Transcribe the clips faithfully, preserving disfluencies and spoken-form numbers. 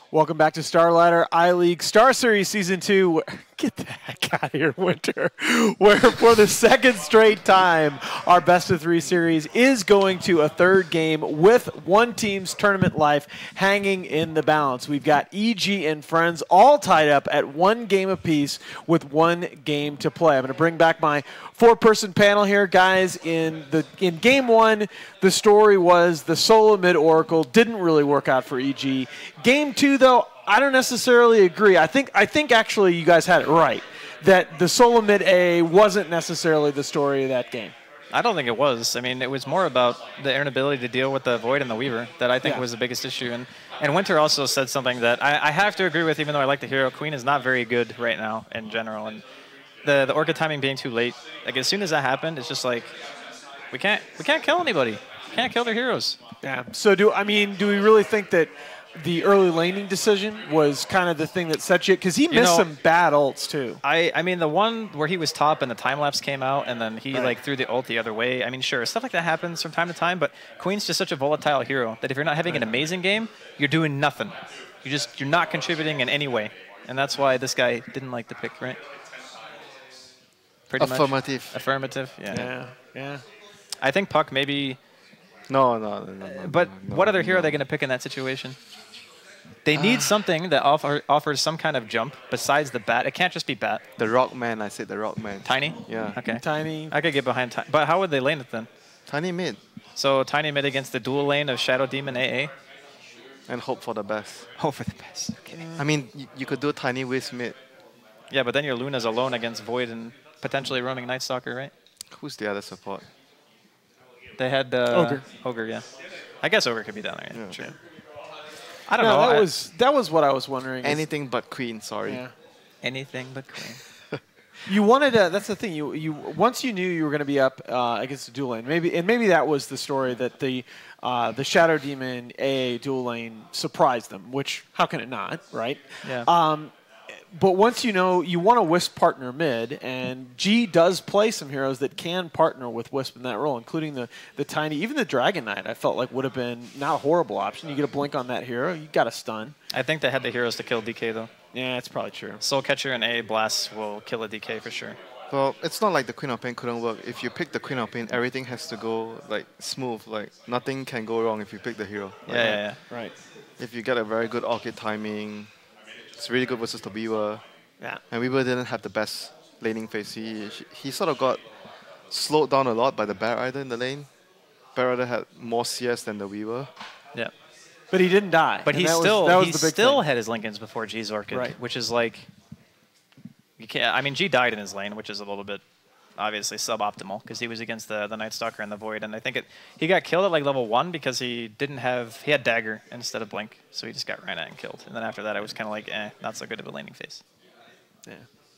Welcome back to Starladder iLeague Star Series Season two. Get the heck out of here, Winter. Where for the second straight time, our best of three series is going to a third game with one team's tournament life hanging in the balance. We've got E G and Friends all tied up at one game apiece with one game to play. I'm going to bring back my four-person panel here, guys. In the in game one, the story was the solo mid Oracle didn't really work out for E G. Game two, though, I don't necessarily agree. I think I think actually you guys had it right, that the solo mid A wasn't necessarily the story of that game. I don't think it was. I mean, it was more about the inability to deal with the Void and the Weaver that I think Yeah. was the biggest issue. And and Winter also said something that I, I have to agree with, even though I like the hero. Queen is not very good right now in general. And the the Orca timing being too late, like as soon as that happened, it's just like we can't we can't kill anybody. We can't kill their heroes. Yeah. So do I mean do we really think that the early laning decision was kind of the thing that set you? Because he missed know, some bad ults too. I, I mean, the one where he was top and the time lapse came out and then he Right. like threw the ult the other way. I mean, sure, stuff like that happens from time to time, but Queen's just such a volatile hero that if you're not having an amazing game, you're doing nothing. You just you're not contributing in any way, and that's why this guy didn't like the pick, right? Pretty Affirmative. Much. Affirmative. Yeah. Yeah. Yeah. I think Puck maybe. No, no, no, no. no But no, what other hero no. are they going to pick in that situation? They need something that offer, offers some kind of jump besides the bat. It can't just be bat. The Rockman, I said the Rockman. Tiny? Yeah. Okay. Tiny. I could get behind Tiny. But how would they lane it then? Tiny mid. So Tiny mid against the dual lane of Shadow Demon A A? And hope for the best. Hope for the best. Okay. I mean, y you could do Tiny Wiz mid. Yeah, but then your Luna's alone against Void and potentially roaming Night Stalker, right? Who's the other support? They had uh, Ogre. Ogre, yeah. I guess Ogre could be down there. Yeah, Yeah. true. I don't No, know. that I- was that was what I was wondering. is- Anything but Queen, sorry. Yeah. anything but Queen. You wanted to. That's the thing. You you once you knew you were going to be up uh, against the dual lane. Maybe and maybe that was the story that the uh, the Shadow Demon A A dual lane surprised them. Which how can it not, right? Yeah. Um, but once you know you want to Wisp partner mid, and G does play some heroes that can partner with Wisp in that role, including the the tiny, even the Dragon Knight. I felt like would have been not a horrible option. You get a blink on that hero, you got a stun. I think they had the heroes to kill D K, though. Yeah, that's probably true. Soul Catcher and A Blast will kill a D K for sure. Well, it's not like the Queen of Pain couldn't work. If you pick the Queen of Pain, everything has to go like smooth. Like nothing can go wrong if you pick the hero. Yeah, Like, yeah, yeah. Right. If you get a very good Orchid timing, it's really good versus the Weaver. Yeah. And Weaver didn't have the best laning phase. He, he sort of got slowed down a lot by the Bear Rider in the lane. Bear Rider had more C S than the Weaver. Yeah. But he didn't die. But and he that was- still that was he the big still thing. had his Lincolns before G's Orchid, Right. which is like you can't. I mean, G died in his lane, which is a little bit obviously suboptimal because he was against the the Night Stalker and the Void, and I think it he got killed at like level one because he didn't have he had Dagger instead of Blink, so he just got ran at and killed. And then after that, I was kind of like, eh, not so good of a laning phase. Yeah.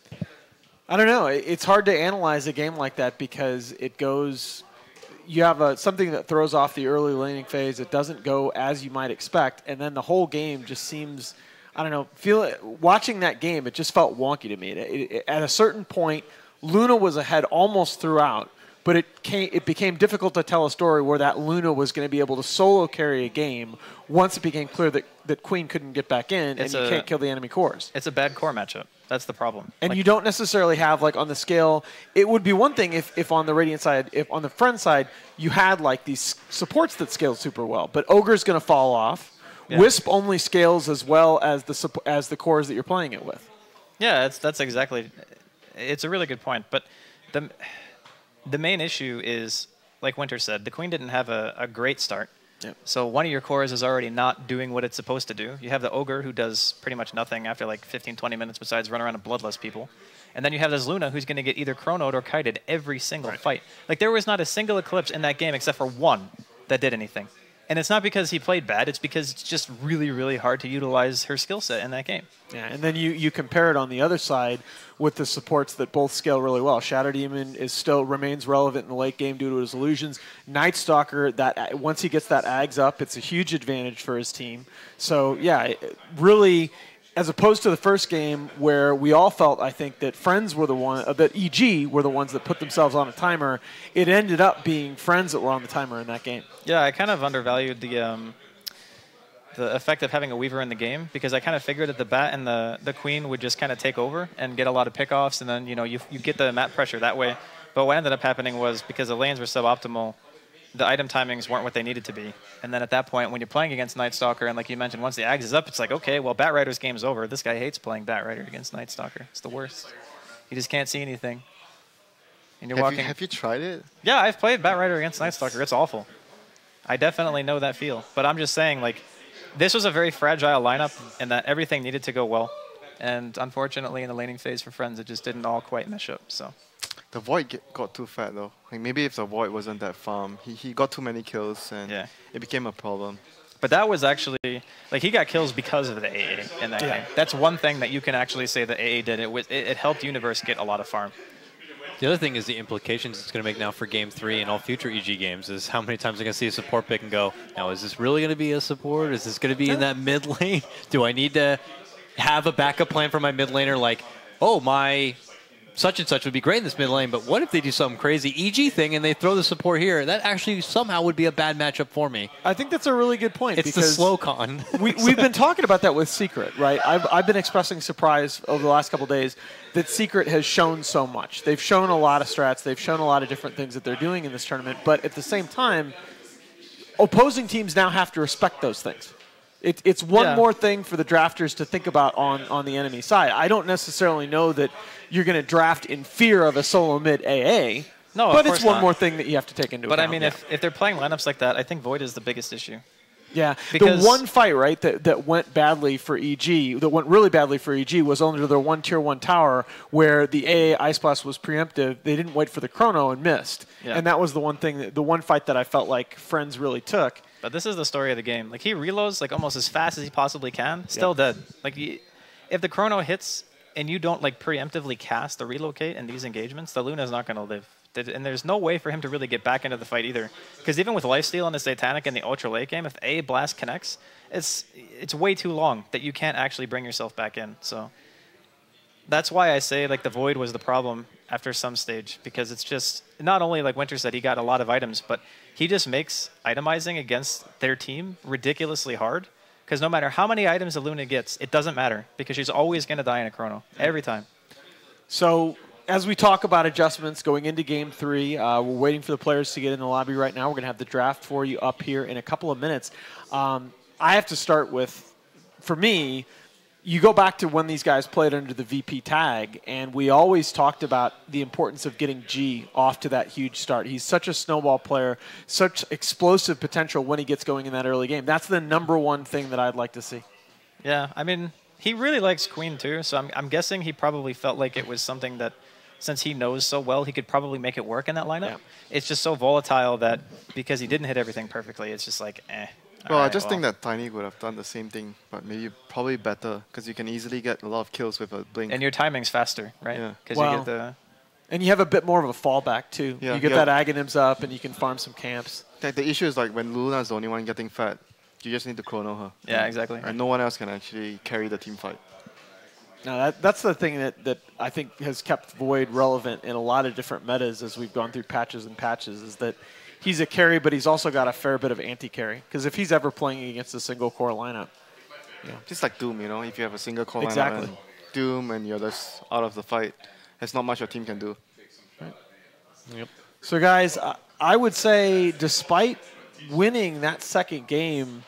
I don't know. It- It's hard to analyze a game like that because it goes. You have a, something that throws off the early laning phase. It doesn't go as you might expect, and then the whole game just seems. I don't know. Feel it, watching that game, it just felt wonky to me. It, it, at a certain point, Luna was ahead almost throughout, but it came, it became difficult to tell a story where that Luna was going to be able to solo carry a game once it became clear that, that Queen couldn't get back in, It's and you a- can't kill the enemy cores. It's a bad core matchup. That's the problem. And Like, you don't necessarily have, like, on the scale, it would be one thing if, if on the Radiant side, if on the Friend side, you had, like, these supports that scaled super well. But Ogre's going to fall off. Yeah. Wisp only scales as well as the supp- as the cores that you're playing it with. Yeah, that's that's exactly. It's a really good point, but the the main issue is, like Winter said, the Queen didn't have a, a great start. Yep. So one of your cores is already not doing what it's supposed to do. You have the Ogre who does pretty much nothing after like fifteen, twenty minutes besides run around and bloodless people. And then you have this Luna who's going to get either chronoed or kited every single Right. fight. Like there was not a single Eclipse in that game except for one that did anything. And it's not because he played bad, it's because it's just really, really hard to utilize her skill set in that game. Yeah, and then you, you compare it on the other side with the supports that both scale really well. Shadow Demon is still remains relevant in the late game due to his illusions. Night Stalker, that once he gets that Ags up, it's a huge advantage for his team. So yeah, it, really, as opposed to the first game where we all felt, I think, that Friends were the one, uh, that E G were the ones that put themselves on a timer. It ended up being Friends that were on the timer in that game. Yeah, I kind of undervalued the um, the effect of having a Weaver in the game, because I kind of figured that the Bat and the, the Queen would just kind of take over and get a lot of pickoffs, and then, you know, you, you get the map pressure that way. But what ended up happening was, because the lanes were suboptimal, the item timings weren't what they needed to be. And then at that point, when you're playing against Night Stalker, and like you mentioned, once the Ags is up, it's like, okay, well, Batrider's game's over. This guy hates playing Batrider against Night Stalker. It's the worst. You just can't see anything. And you're have walking. You, have you tried it? Yeah, I've played Batrider against Night Stalker. It's awful. I definitely know that feel. But I'm just saying, like, this was a very fragile lineup in that everything needed to go well. And unfortunately, in the laning phase for Friends, it just didn't all quite mesh up. So. The Void get, got too fat though. Like maybe if the Void wasn't that farm, he, he got too many kills and yeah. it became a problem. But that was actually, like, he got kills because of the A A in that yeah. game. That's one thing that you can actually say the A A did. It, was, it, it helped Universe get a lot of farm. The other thing is the implications it's going to make now for Game three and all future E G games is how many times I'm going to see a support pick and go, now is this really going to be a support? Is this going to be in that mid lane? Do I need to have a backup plan for my mid laner? Like, oh, my such and such would be great in this mid lane, but what if they do something crazy E G thing and they throw the support here? That actually somehow would be a bad matchup for me. I think that's a really good point. It's the slow con. we, we've been talking about that with Secret, right? I've, I've been expressing surprise over the last couple of days that Secret has shown so much. They've shown a lot of strats. They've shown a lot of different things that they're doing in this tournament. But at the same time, opposing teams now have to respect those things. It, it's one yeah. more thing for the drafters to think about on, on the enemy side. I don't necessarily know that you're going to draft in fear of a solo mid A A, no, but it's one not. more thing that you have to take into but account. But I mean, yeah. if, if they're playing lineups like that, I think Void is the biggest issue. Yeah, because the one fight, right, that, that went badly for E G, that went really badly for E G, was under their one tier one tower where the A A Ice Blast was preemptive. They didn't wait for the chrono and missed. Yeah. And that was the one thing, that, the one fight that I felt like Friends really took. But this is the story of the game. Like, he reloads like almost as fast as he possibly can, still yeah. dead. Like, he, if the chrono hits and you don't like preemptively cast the relocate in these engagements, the Luna's not going to live. And there's no way for him to really get back into the fight either. Because even with lifesteal and the Satanic in the ultra late game, if A blast connects, it's it's way too long that you can't actually bring yourself back in. So that's why I say like the Void was the problem after some stage, because it's just not only like Winter said, he got a lot of items, but he just makes itemizing against their team ridiculously hard. Because no matter how many items the Luna gets, it doesn't matter, because she's always going to die in a chrono every time. So as we talk about adjustments going into game three, uh, we're waiting for the players to get in the lobby right now. We're going to have the draft for you up here in a couple of minutes. Um, I have to start with, for me, you go back to when these guys played under the V P tag, and we always talked about the importance of getting G off to that huge start. He's such a snowball player, such explosive potential when he gets going in that early game. That's the number one thing that I'd like to see. Yeah, I mean, he really likes Queen too, so I'm, I'm guessing he probably felt like it was something that, since he knows so well, he could probably make it work in that lineup. Yeah. It's just so volatile that because he didn't hit everything perfectly, it's just like, eh. Well, right, I just well. think that Tiny would have done the same thing, but maybe probably better, because you can easily get a lot of kills with a blink. And your timing's faster, right? Yeah. Because well, you get the... And you have a bit more of a fallback, too. Yeah, you get yeah. that Aghanims up, and you can farm some camps. The, the issue is like when Luna's the only one getting fat, you just need to chrono her. Yeah, exactly. And no one else can actually carry the team fight. No, that, that's the thing that, that I think has kept Void relevant in a lot of different metas as we've gone through patches and patches, is that he's a carry, but he's also got a fair bit of anti-carry. Because if he's ever playing against a single core lineup. Yeah. Just like Doom, you know, if you have a single core exactly. lineup and Doom and you're just out of the fight, there's not much your team can do. Right. Yep. So guys, I, I would say despite winning that second game,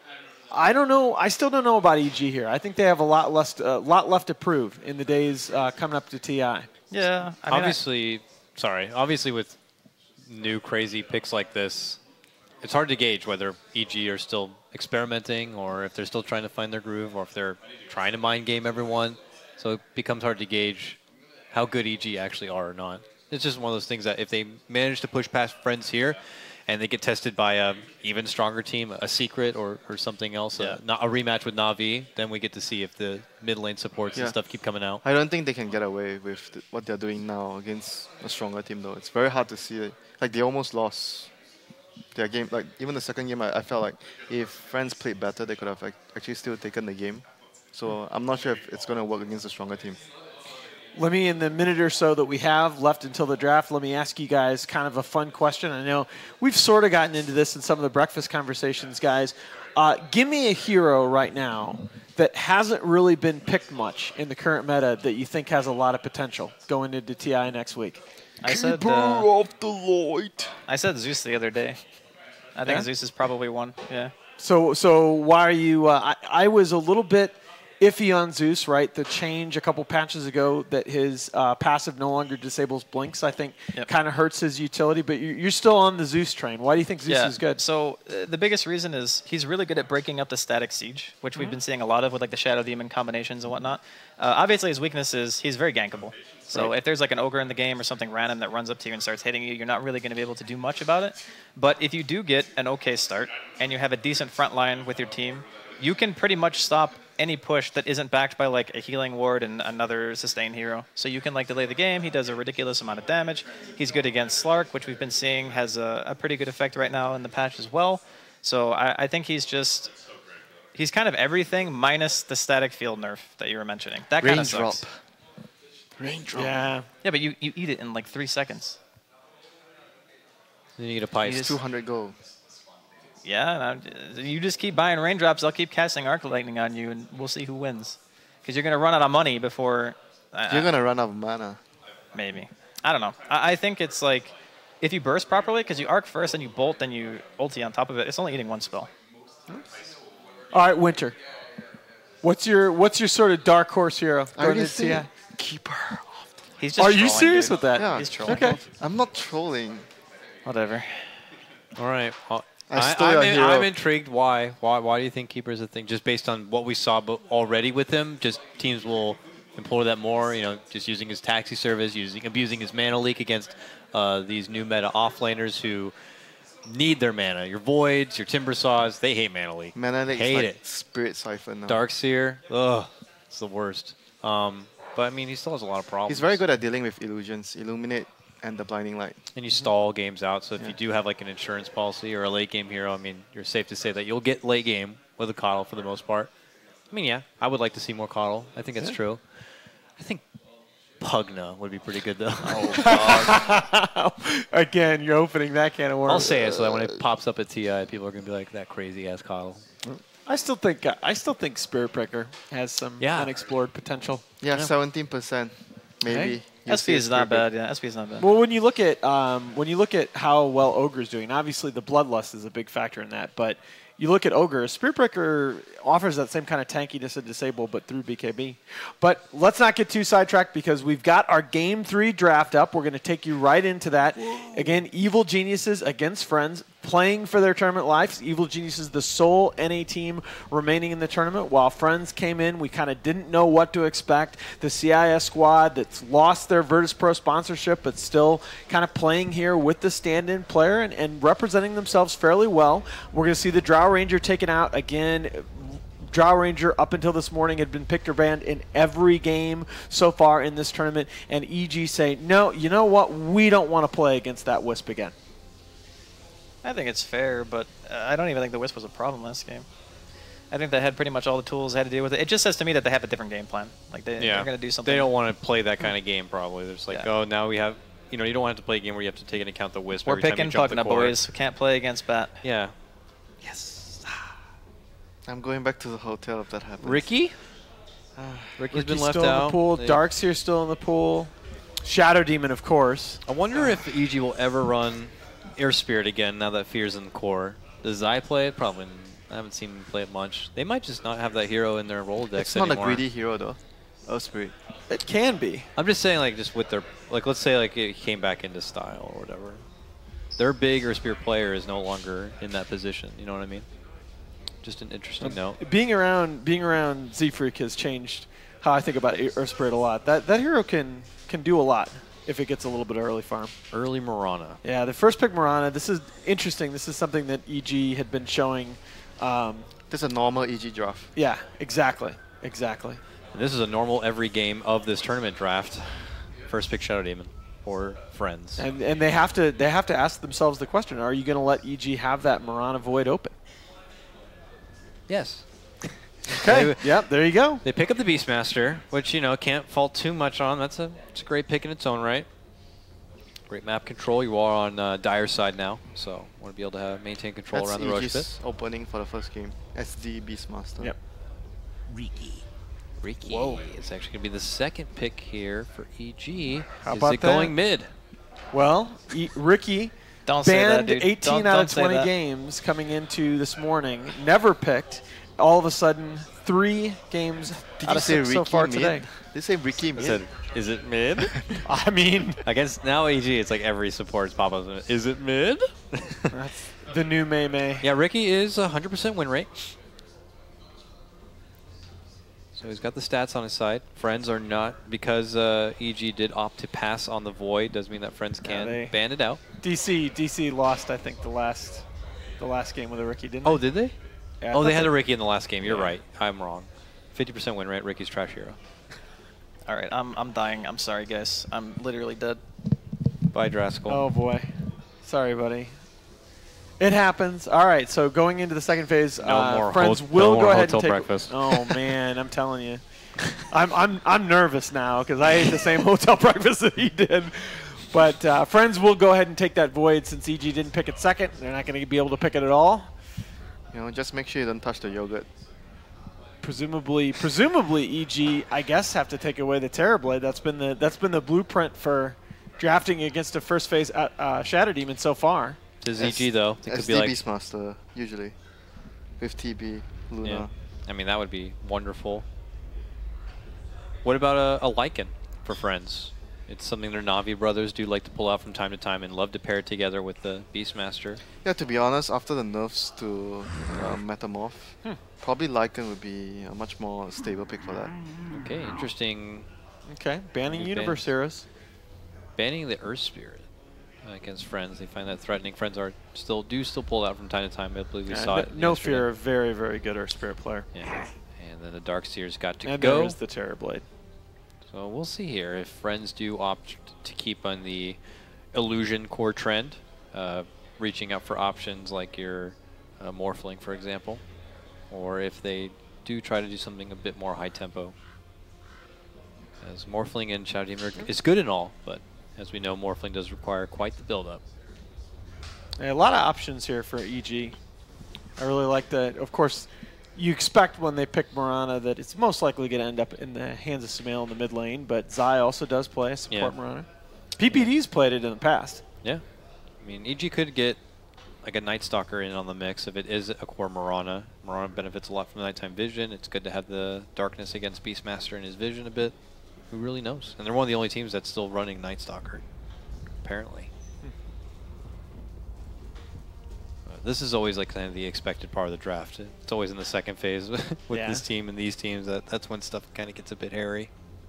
I don't know. I still don't know about E G here. I think they have a lot less, a uh, lot left to prove in the days uh, coming up to T I. Yeah, I mean, obviously. I sorry, obviously with new crazy picks like this, it's hard to gauge whether E G are still experimenting or if they're still trying to find their groove or if they're trying to mind game everyone. So it becomes hard to gauge how good E G actually are or not. It's just one of those things that if they manage to push past Friends here, and they get tested by a even stronger team, a Secret or, or something else, yeah. a, a rematch with Na'Vi, then we get to see if the mid lane supports yeah. and stuff keep coming out. I don't think they can get away with the, what they're doing now against a stronger team, though. It's very hard to see it. Like, they almost lost their game. Like, even the second game, I, I felt like if Friends played better, they could have like, actually still taken the game. So I'm not sure if it's going to work against a stronger team. Let me, in the minute or so that we have left until the draft, let me ask you guys kind of a fun question. I know we've sort of gotten into this in some of the breakfast conversations, guys. Uh, give me a hero right now that hasn't really been picked much in the current meta that you think has a lot of potential going into T I next week. I said Keeper uh, of the light. I said Zeus the other day. I think Yeah? Zeus is probably one. Yeah. So, so why are you? Uh, I, I was a little bit iffy on Zeus, right? The change a couple patches ago that his uh, passive no longer disables blinks, I think, Yep. kind of hurts his utility. But you- you're still on the Zeus train. Why do you think Zeus yeah. is good? So uh, the biggest reason is he's really good at breaking up the static siege, which we've been seeing a lot of with like the Shadow Demon combinations and whatnot. Uh, obviously, his weakness is he's very gankable. So Right. if there's like an ogre in the game or something random that runs up to you and starts hitting you, you're not really going to be able to do much about it. But if you do get an okay start and you have a decent front line with your team, you can pretty much stop any push that isn't backed by like a healing ward and another sustain hero. So you can like delay the game. He does a ridiculous amount of damage. He's good against Slark, which we've been seeing has a, a pretty good effect right now in the patch as well. So I, I think he's just he's kind of everything minus the static field nerf that you were mentioning. That kind of Raindrop. sucks. Raindrop. Yeah. Yeah, but you, you eat it in like three seconds. Then you get a pipe. You It's just- two hundred gold. Yeah, and I'm- you just keep buying raindrops. I'll keep casting Arc Lightning on you, and we'll see who wins. Because you're going to run out of money before... I- You're I- gonna run out of mana. Maybe. I don't know. I, I think it's like, if you burst properly, because you arc first, and you bolt, then you ulti on top of it, it's only eating one spell. All right, Winter. What's your what's your sort of dark horse hero? I going already into T I? said Keeper. He's just Are you trolling, serious dude. with that? Yeah. He's trolling. Okay. I'm not trolling. Whatever. All right. Well, I I, stole I'm, your in, hero. I'm intrigued. Why? Why? Why do you think Keeper is a thing? Just based on what we saw bo- already with him, just teams will employ that more. You know, just using his taxi service, using abusing his mana leak against uh, these new meta offlaners who need their mana. Your Voids, your Timber Saws, they hate mana leak. Mana Leak's Hate like it. Spirit Siphon now. Darkseer, ugh, it's the worst. Um, but I mean, he still has a lot of problems. He's very good at dealing with illusions, Illuminate, and the Blinding Light. And you stall games out, so if Yeah. you do have like an insurance policy or a late game hero, I mean, you're safe to say that you'll get late game with a coddle for the most part. I mean, yeah, I would like to see more coddle. I think that's Yeah. true. I think Pugna would be pretty good though. Again, you're opening that can of worms. I'll say it so that when it pops up at T I, people are gonna be like, that crazy ass coddle. I still think I still think Spirit Breaker has some Yeah. unexplored potential. Yeah, Yeah. seventeen percent, maybe. Okay. You'll S P see a is not Spirit Breaker. bad. Yeah, S P is not bad. Well, when you look at um, when you look at how well Ogre's doing, obviously the Bloodlust is a big factor in that. But you look at Ogre, Spirit Breaker offers that same kind of tankiness and disable, but through B K B. But let's not get too sidetracked because we've got our Game three draft up. We're going to take you right into that. Again, Evil Geniuses against Friends, playing for their tournament lives. Evil Geniuses, the sole N A team remaining in the tournament. While Friends came in, we kind of didn't know what to expect. The C I S squad that's lost their Virtus Pro sponsorship, but still kind of playing here with the stand-in player and, and representing themselves fairly well. We're going to see the Drow Ranger taken out again. Drow Ranger, up until this morning, had been picked or banned in every game so far in this tournament. And E G say, no, you know what? We don't want to play against that Wisp again. I think it's fair, but uh, I don't even think the Wisp was a problem last game. I think they had pretty much all the tools they had to deal with it. It just says to me that they have a different game plan. Like they, Yeah, they're going to do something. They don't want to play that kind of game. Probably. There's like, Yeah. oh, now we have. You know, you don't have to play a game where you have to take into account the Wisp. We're every time you picking jump the Pugna, court. boys. We can't play against Bat. Yeah. Yes. I'm going back to the hotel if that happens. Ricky. Ricky's Ricky's been left still out. in the pool. They- Darkseer's still in the pool. Shadow Demon, of course. I wonder if E G will ever run Air Spirit again now that Fear's in the core. Does Zai play it? Probably. I haven't seen him play it much. They might just not have that hero in their Rolodex It's not anymore. a greedy hero though. Oh, Spirit. It can be. I'm just saying, like, just with their, like, let's say, like, it came back into style or whatever. Their big Air Spirit player is no longer in that position. You know what I mean? Just an interesting note. Being around, being around Z-Freak has changed how I think about Earth Spirit a lot. That that hero can can do a lot if it gets a little bit early farm. Early Marana. Yeah, the first pick Marana. This is interesting. This is something that E G had been showing. Um, This is a normal E G draft. yeah, exactly, exactly. And this is a normal every game of this tournament draft. First pick Shadow Demon or Friends. And and they have to they have to ask themselves the question: are you going to let E G have that Marana Void open? Yes. Okay. They- Yep. There you go. They pick up the Beastmaster, which, you know, can't fault too much on. That's a, it's a great pick in its own right. Great map control. You are on uh, Dire's side now, so want to be able to have, maintain control That's around the Roche E G's pit. opening for the first game. S D Beastmaster. Yep. Riki. Riki. Whoa. It's actually going to be the second pick here for E G. How Is about it that? going mid? Well, e Ricky Don't say that, banned dude. eighteen Don't- out don't of say twenty that. games coming into this morning. Never picked. All of a sudden, three games Did out you of say six Ricky so far mid? today. Did you say Ricky I mid? said, is it mid? I mean, Against now E G, it's like every support's pop up. Is it mid? that's the new Mei Mei. Yeah, Ricky is one hundred percent win rate. So he's got the stats on his side. Friends are not, because uh, E G did opt to pass on the Void, does mean that Friends Yeah, can they- ban it out. D C D C lost, I think, the last the last game with a Ricky, didn't Oh, they? did they? Yeah, I Oh, they thought had that- a Ricky in the last game. You're Yeah. right. I'm wrong. fifty percent win rate. Ricky's trash hero. All right, I'm I'm dying. I'm sorry, guys. I'm literally dead. Bye, Draskell. Oh boy, sorry, buddy. It happens. All right, so going into the second phase, No uh, more friends hot- will no go more ahead and hotel take. breakfast. Oh man, I'm telling you, I'm I'm I'm nervous now because I ate the same hotel breakfast that he did. But uh, friends will go ahead and take that Void since E G didn't pick it second. They're not going to be able to pick it at all. You know, just make sure you don't touch the yogurt. Presumably, presumably E G, I guess, have to take away the Terrorblade. That's been the that's been the blueprint for drafting against a first phase uh, uh, Shadow Demon so far. Does E G, though? It could S be D like, Beastmaster, usually. With T B, Luna. yeah. I mean, that would be wonderful. What about a, a Lycan for Friends? It's something their Navi brothers do like to pull out from time to time and love to pair it together with the Beastmaster. Yeah, to be honest, after the nerfs to uh, Metamorph, Hmm. probably Lycan would be a much more stable pick for that. Okay, interesting. Okay, banning New Universe bans. Heroes. Banning the Earth Spirit uh, against Friends. They find that threatening. Friends are still do still pull it out from time to time. I believe we Uh, saw no- it. no yesterday. fear, a very, very good Earth Spirit player. Yeah. And then the Darkseer's got to And go. there is the Terrorblade. So we'll see here if Friends do opt to keep on the illusion core trend, uh, reaching out for options like your uh, Morphling, for example, or if they do try to do something a bit more high tempo. As Morphling and Shadow Demon are, is good and all, but as we know, Morphling does require quite the build-up. Yeah, a lot of options here for E G. I really like that. Of course, you expect when they pick Mirana that it's most likely going to end up in the hands of Sumail in the mid lane, but Zai also does play support Yeah. Mirana. P P D's played it in the past. Yeah. I mean, E G could get like a Night Stalker in on the mix if it is a core Mirana. Mirana benefits a lot from nighttime vision. It's good to have the darkness against Beastmaster in his vision a bit. Who really knows? And they're one of the only teams that's still running Night Stalker, apparently. Uh, this is always like kind of the expected part of the draft. It's always in the second phase with Yeah. this team and these teams. That that's when stuff kind of gets a bit hairy.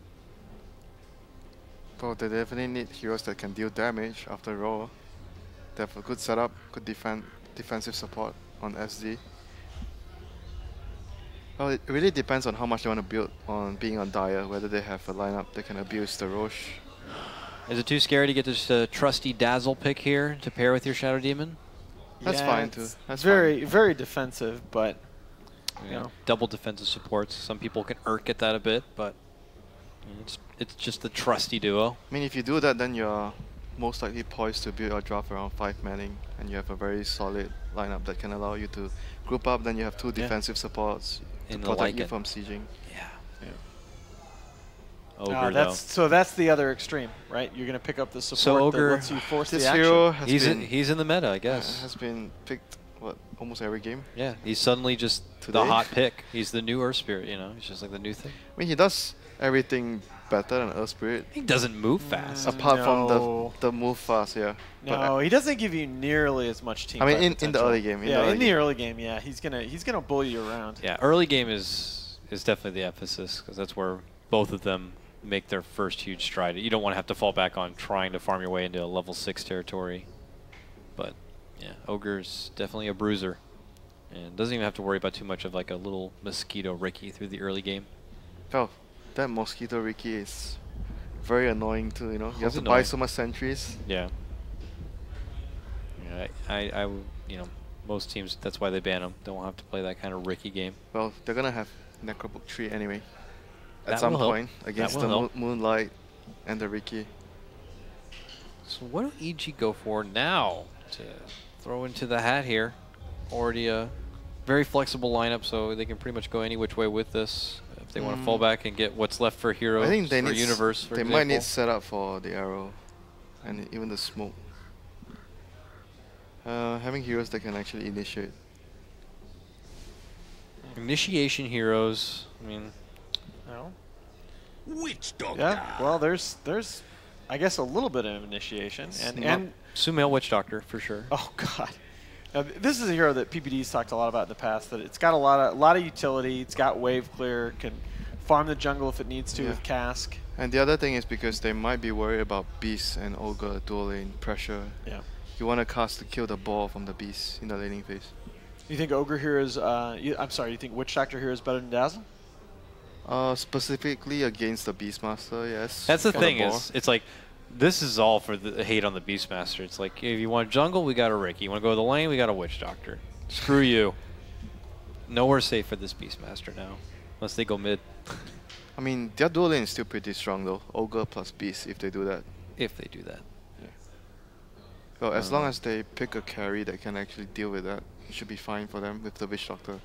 But they definitely need heroes that can deal damage after all. They have a good setup, good defend, defensive support on S D. Well, it really depends on how much they want to build on being on Dire, whether they have a lineup that can abuse the Roche. Is it too scary to get this uh, trusty Dazzle pick here to pair with your Shadow Demon? That's Yeah, fine too. it's That's very, fine. very defensive, but You Yeah. know, double defensive supports. Some people can irk at that a bit, but it's it's just the trusty duo. I mean, if you do that, then you're most likely poised to build your draft around five manning, and you have a very solid lineup that can allow you to group up. Then you have two Yeah. defensive supports to In the protect you Lycan. from sieging. Yeah. Yeah. Ogre uh, that's so that's the other extreme, right? You're going to pick up the support Ogre- that lets you force This the action. hero though. has He's been in, he's in the meta, I uh, guess. has been picked what almost every game. Yeah, he's suddenly just the Today? hot pick. He's the new Earth Spirit, you know. He's just like the new thing. I mean, he does everything better than Earth Spirit, He doesn't move fast. Mm. apart No. from the the move fast. Yeah. But, No, uh, he doesn't give you nearly as much team. I mean, fight in- in the potential. early game, in the yeah, early in the game. early game, yeah, he's gonna he's gonna bully you around. Yeah, early game is is definitely the emphasis because that's where both of them make their first huge stride. You don't want to have to fall back on trying to farm your way into a level six territory. But yeah, Ogre's definitely a bruiser. And doesn't even have to worry about too much of like a little mosquito Ricky through the early game. oh, that mosquito Ricky is very annoying too. You know, you have He's to annoying. buy so much sentries. Yeah. Yeah, I, I, I w- you know, most teams, that's why they ban them. Don't have to play that kind of Ricky game. Well, they're gonna have Necrobook three anyway. At That some will help. point against will the Mo help. Moonlight and the Ricky. So what do E G go for now to throw into the hat here? Already a very flexible lineup, so they can pretty much go any which way with this. If they want to fall back and get what's left for Hero I think they or need s- Universe, for They example. might need setup for the arrow, and even the smoke. Uh, having heroes that can actually initiate. Initiation heroes. I mean, No. Witch doctor. Yeah. Well, there's there's, I guess, a little bit of initiation, and Sm- and Sumail Witch Doctor for sure. oh god, now, th- this is a hero that P P D's talked a lot about in the past. That it's got a lot of a lot of utility. It's got wave clear, can farm the jungle if it needs to Yeah. with cask. And the other thing is because they might be worried about Beast and Ogre dual lane pressure. Yeah. You want to cast to kill the ball from the Beast in the laning phase. You think Ogre here is? Uh, you, I'm sorry. You think Witch Doctor here is better than Dazzle? Uh, specifically against the Beastmaster, yes. That's the for thing ball. is, it's like, this is all for the hate on the Beastmaster. It's like, if you want jungle, we got a Ricky. You want to go to the lane, we got a Witch Doctor. Screw you. Nowhere safe for this Beastmaster now, unless they go mid, I mean, their dual lane is still pretty strong though. Ogre plus Beast if they do that. if they do that. Well, as long Uh. as they pick a carry that can actually deal with that, it should be fine for them with the Witch Doctor.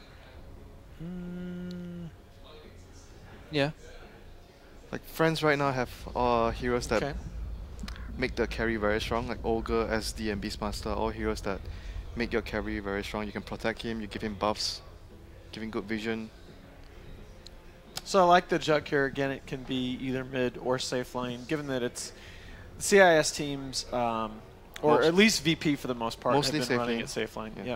Mm, yeah. Like friends right now have uh, heroes that Okay. make the carry very strong, like Ogre, S D, and Beastmaster. All heroes that make your carry very strong. You can protect him, you give him buffs, give him good vision. So I like the Jug here. Again, it can be either mid or safe lane, given that it's C I S teams, um, or Most- at least V P for the most part, mostly have been safe running lane. it safe lane. Yeah. Yep.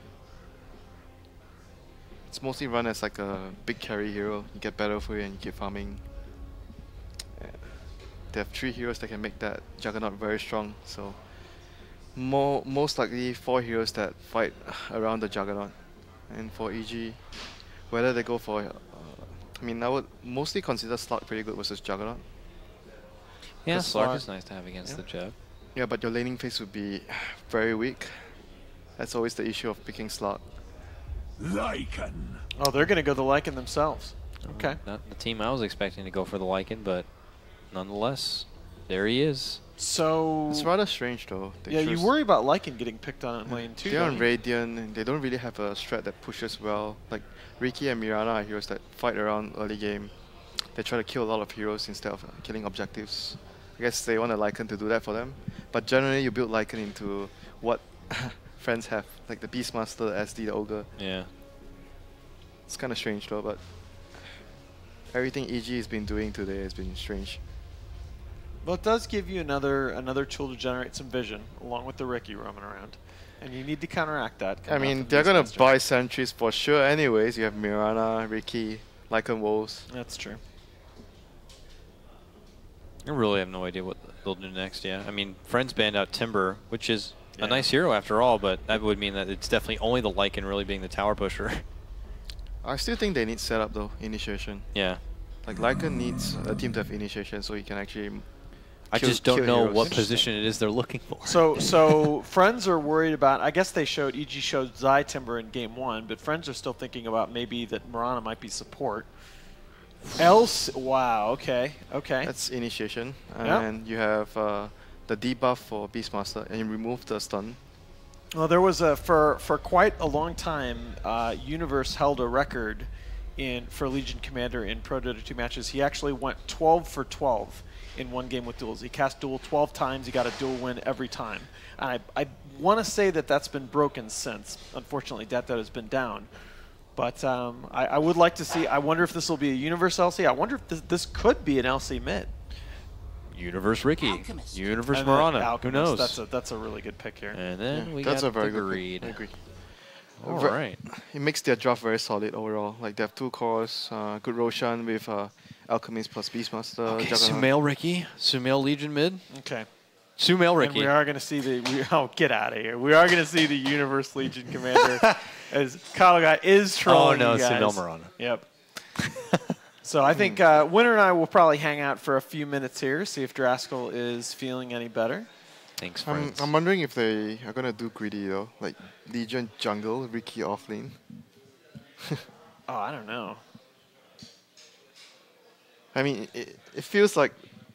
It's mostly run as like a big carry hero. You get better for it and you keep farming. Yeah. They have three heroes that can make that Juggernaut very strong. So more most likely four heroes that fight around the Juggernaut. And for E G, whether they go for, uh, I mean, I would mostly consider Slug pretty good versus Juggernaut. Yeah, Cause Slark Slark- is nice to have against yeah. the Jug. Yeah, but your laning phase would be very weak. That's always the issue of picking Slug. Lycan. Oh, they're going to go the Lycan themselves. Okay. Not the team I was expecting to go for the Lycan, but nonetheless, there he is. So It's rather strange though. They yeah, you choose- worry about Lycan getting picked on in lane two. They're don't on you? Radiant and they don't really have a strat that pushes well. Like Ricky and Mirana are heroes that fight around early game. They try to kill a lot of heroes instead of uh, killing objectives. I guess they want a Lycan to do that for them. But generally you build Lycan into what friends have, like the Beastmaster, the S D, the Ogre. Yeah. It's kind of strange though, but everything E G has been doing today has been strange. Well, it does give you another another tool to generate some vision, along with the Ricky roaming around, and you need to counteract that. I coming mean, off the they're gonna Beastmaster. buy sentries for sure anyways. You have Mirana, Ricky, Lycan Wolves. That's true. I really have no idea what they'll do next, yeah. I mean, Friends banned out Timber, which is Yeah. a nice hero after all, but that would mean that it's definitely only the Lycan really being the tower pusher. I still think they need setup though, initiation. yeah. Like Lycan needs a team to have initiation so he can actually m- I kill- just don't kill know heroes. what position it is they're looking for. So, so Friends are worried about. I guess they showed E G showed Zai Timber in game one, but Friends are still thinking about maybe that Mirana might be support. Else, wow. Okay, okay. That's initiation. Yeah. And you have uh, the debuff for Beastmaster and you remove the stun. Well, there was a for for quite a long time. Uh, Universe held a record in for Legion Commander in Pro Dota two matches. He actually went twelve for twelve in one game with duels. He cast duel twelve times. He got a duel win every time. And I I want to say that that's been broken since. Unfortunately, Death Note has been down. But um, I, I would like to see. I wonder if this will be a Universe L C. I wonder if this, this could be an L C mid. Universe Ricky, Alchemist. Universe And then Mirana, who Alchemist, knows? That's a that's a really good pick here. and then Yeah, we that's got a very the good greed. pick. I agree. All Ver- right. It makes their draft very solid overall. Like they have two cores, uh, good Roshan with uh, Alchemist plus Beastmaster. Okay, Juggernaut. Sumail Ricky, Sumail Legion mid, Okay. Sumail And Ricky. we are going to see the. We, oh, get out of here! We are going to see the Universe Legion Commander as Kyle guy is Oh trolling no, you guys. Sumail Mirana. Yep. So I think uh, Winter and I will probably hang out for a few minutes here, see if Draskell is feeling any better. Thanks, I'm, friends. I'm wondering if they are gonna do greedy though, like Legion jungle, Ricky offlane. Oh, I don't know. I mean, it, it feels like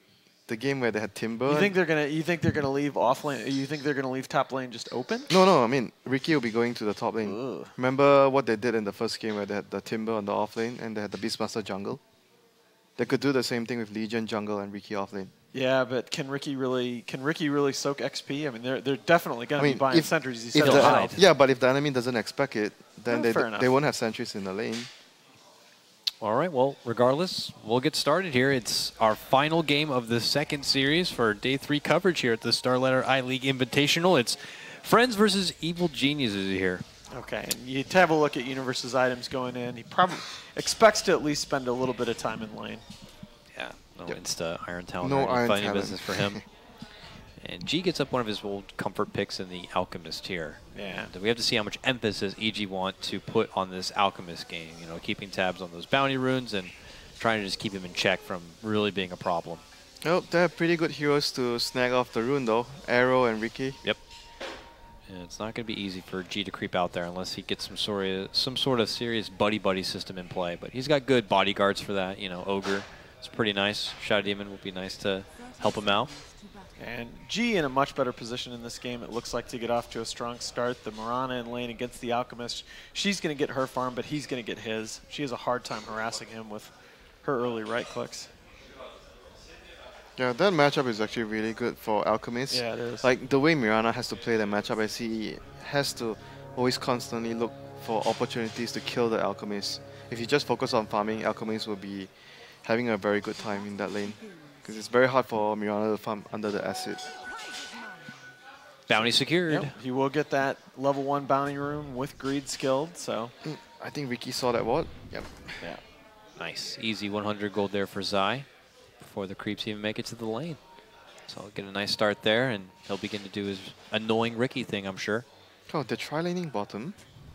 the game where they had Timber. You think they're gonna? You think they're gonna leave off lane? You think they're gonna leave top lane just open? No, no. I mean, Ricky will be going to the top lane. Ugh. Remember what they did in the first game where they had the Timber on the off lane and they had the Beastmaster jungle? They could do the same thing with Legion jungle and Ricky off lane. Yeah, but can Ricky really? Can Ricky really soak X P? I mean, they're they're definitely gonna I mean, be buying if- sentries. He If said the, hide. yeah, but if the enemy doesn't expect it, then Oh, they fair d- enough. they won't have sentries in the lane. All right, well, regardless, we'll get started here. It's our final game of the second series for day three coverage here at the Starletter I-League Invitational. It's Friends versus Evil Geniuses here. Okay, and you have a look at Universe's items going in. He probably expects to at least spend a little bit of time in lane. Yeah, no Yep. Insta Iron Talent No or any Iron fighting Talent. business for him. And G gets up one of his old comfort picks in the Alchemist here. Yeah. And we have to see how much emphasis E G want to put on this Alchemist game. You know, keeping tabs on those bounty runes and trying to just keep him in check from really being a problem. Oh, they have pretty good heroes to snag off the rune though. Arrow and Ricky. Yep. And it's not going to be easy for G to creep out there unless he gets some sort of some sort of serious buddy-buddy system in play. But he's got good bodyguards for that. You know, Ogre is pretty nice. Shadow Demon will be nice to help him out. And G in a much better position in this game, it looks like, to get off to a strong start. The Mirana in lane against the Alchemist. She's going to get her farm, but he's going to get his. She has a hard time harassing him with her early right clicks. Yeah, that matchup is actually really good for Alchemist. Yeah, it is. Like the way Mirana has to play the matchup, as he has to always constantly look for opportunities to kill the Alchemist. If you just focus on farming, Alchemist will be having a very good time in that lane. Because it's very hard for Mirana to farm under the acid. Bounty secured. Yep, he will get that level one bounty room with greed skilled, so Mm, I think Ricky saw that ward. Yep. yeah. Nice. Easy one hundred gold there for Zai before the creeps even make it to the lane. So he'll get a nice start there, and he'll begin to do his annoying Ricky thing, I'm sure. Oh, they're tri-laning bottom.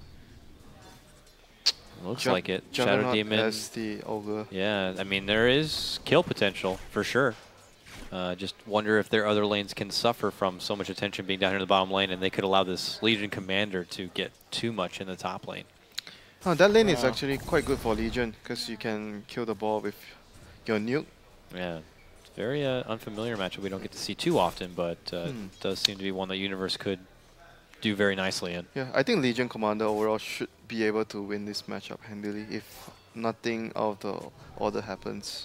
Looks Jug- like it. Shadow Juggernaut Demon. as the ogre. Yeah, I mean, there is kill potential for sure. Uh, just wonder if their other lanes can suffer from so much attention being down here in the bottom lane, and they could allow this Legion Commander to get too much in the top lane. Oh, that lane is Wow. actually quite good for Legion because you can kill the ball with your nuke. Yeah, it's a very uh, unfamiliar matchup we don't get to see too often, but uh, Hmm. does seem to be one that Universe could do very nicely in. Yeah, I think Legion Commander overall should be able to win this matchup handily if nothing out of the order happens.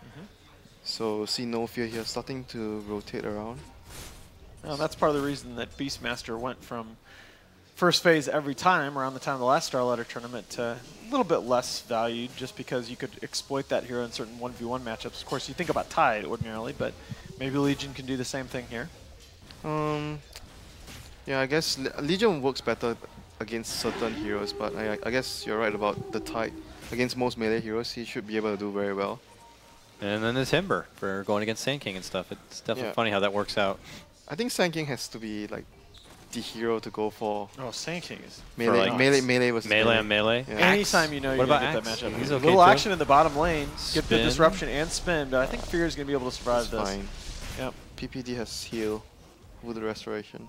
So see No Fear here starting to rotate around. Well, that's part of the reason that Beastmaster went from first phase every time around the time of the last Starletter tournament to a little bit less valued just because you could exploit that hero in certain one v one matchups. Of course, you think about Tide ordinarily, but maybe Legion can do the same thing here. Um, yeah, I guess Le Legion works better against certain heroes, but I, I guess you're right about the Tide. Against most melee heroes, he should be able to do very well. And then the Timber for going against Sand King and stuff. It's definitely Yeah. funny how that works out. I think Sand King has to be like the hero to go for Oh, Sand King is melee. like melee, melee was Melee on melee. Yeah. anytime you know What you're about going to get Axe? that matchup. He's A okay little too. action in the bottom lane, get the Spin. disruption and spin, but I think Fear is going to be able to survive It's this. fine. Yep. P P D has heal with the restoration.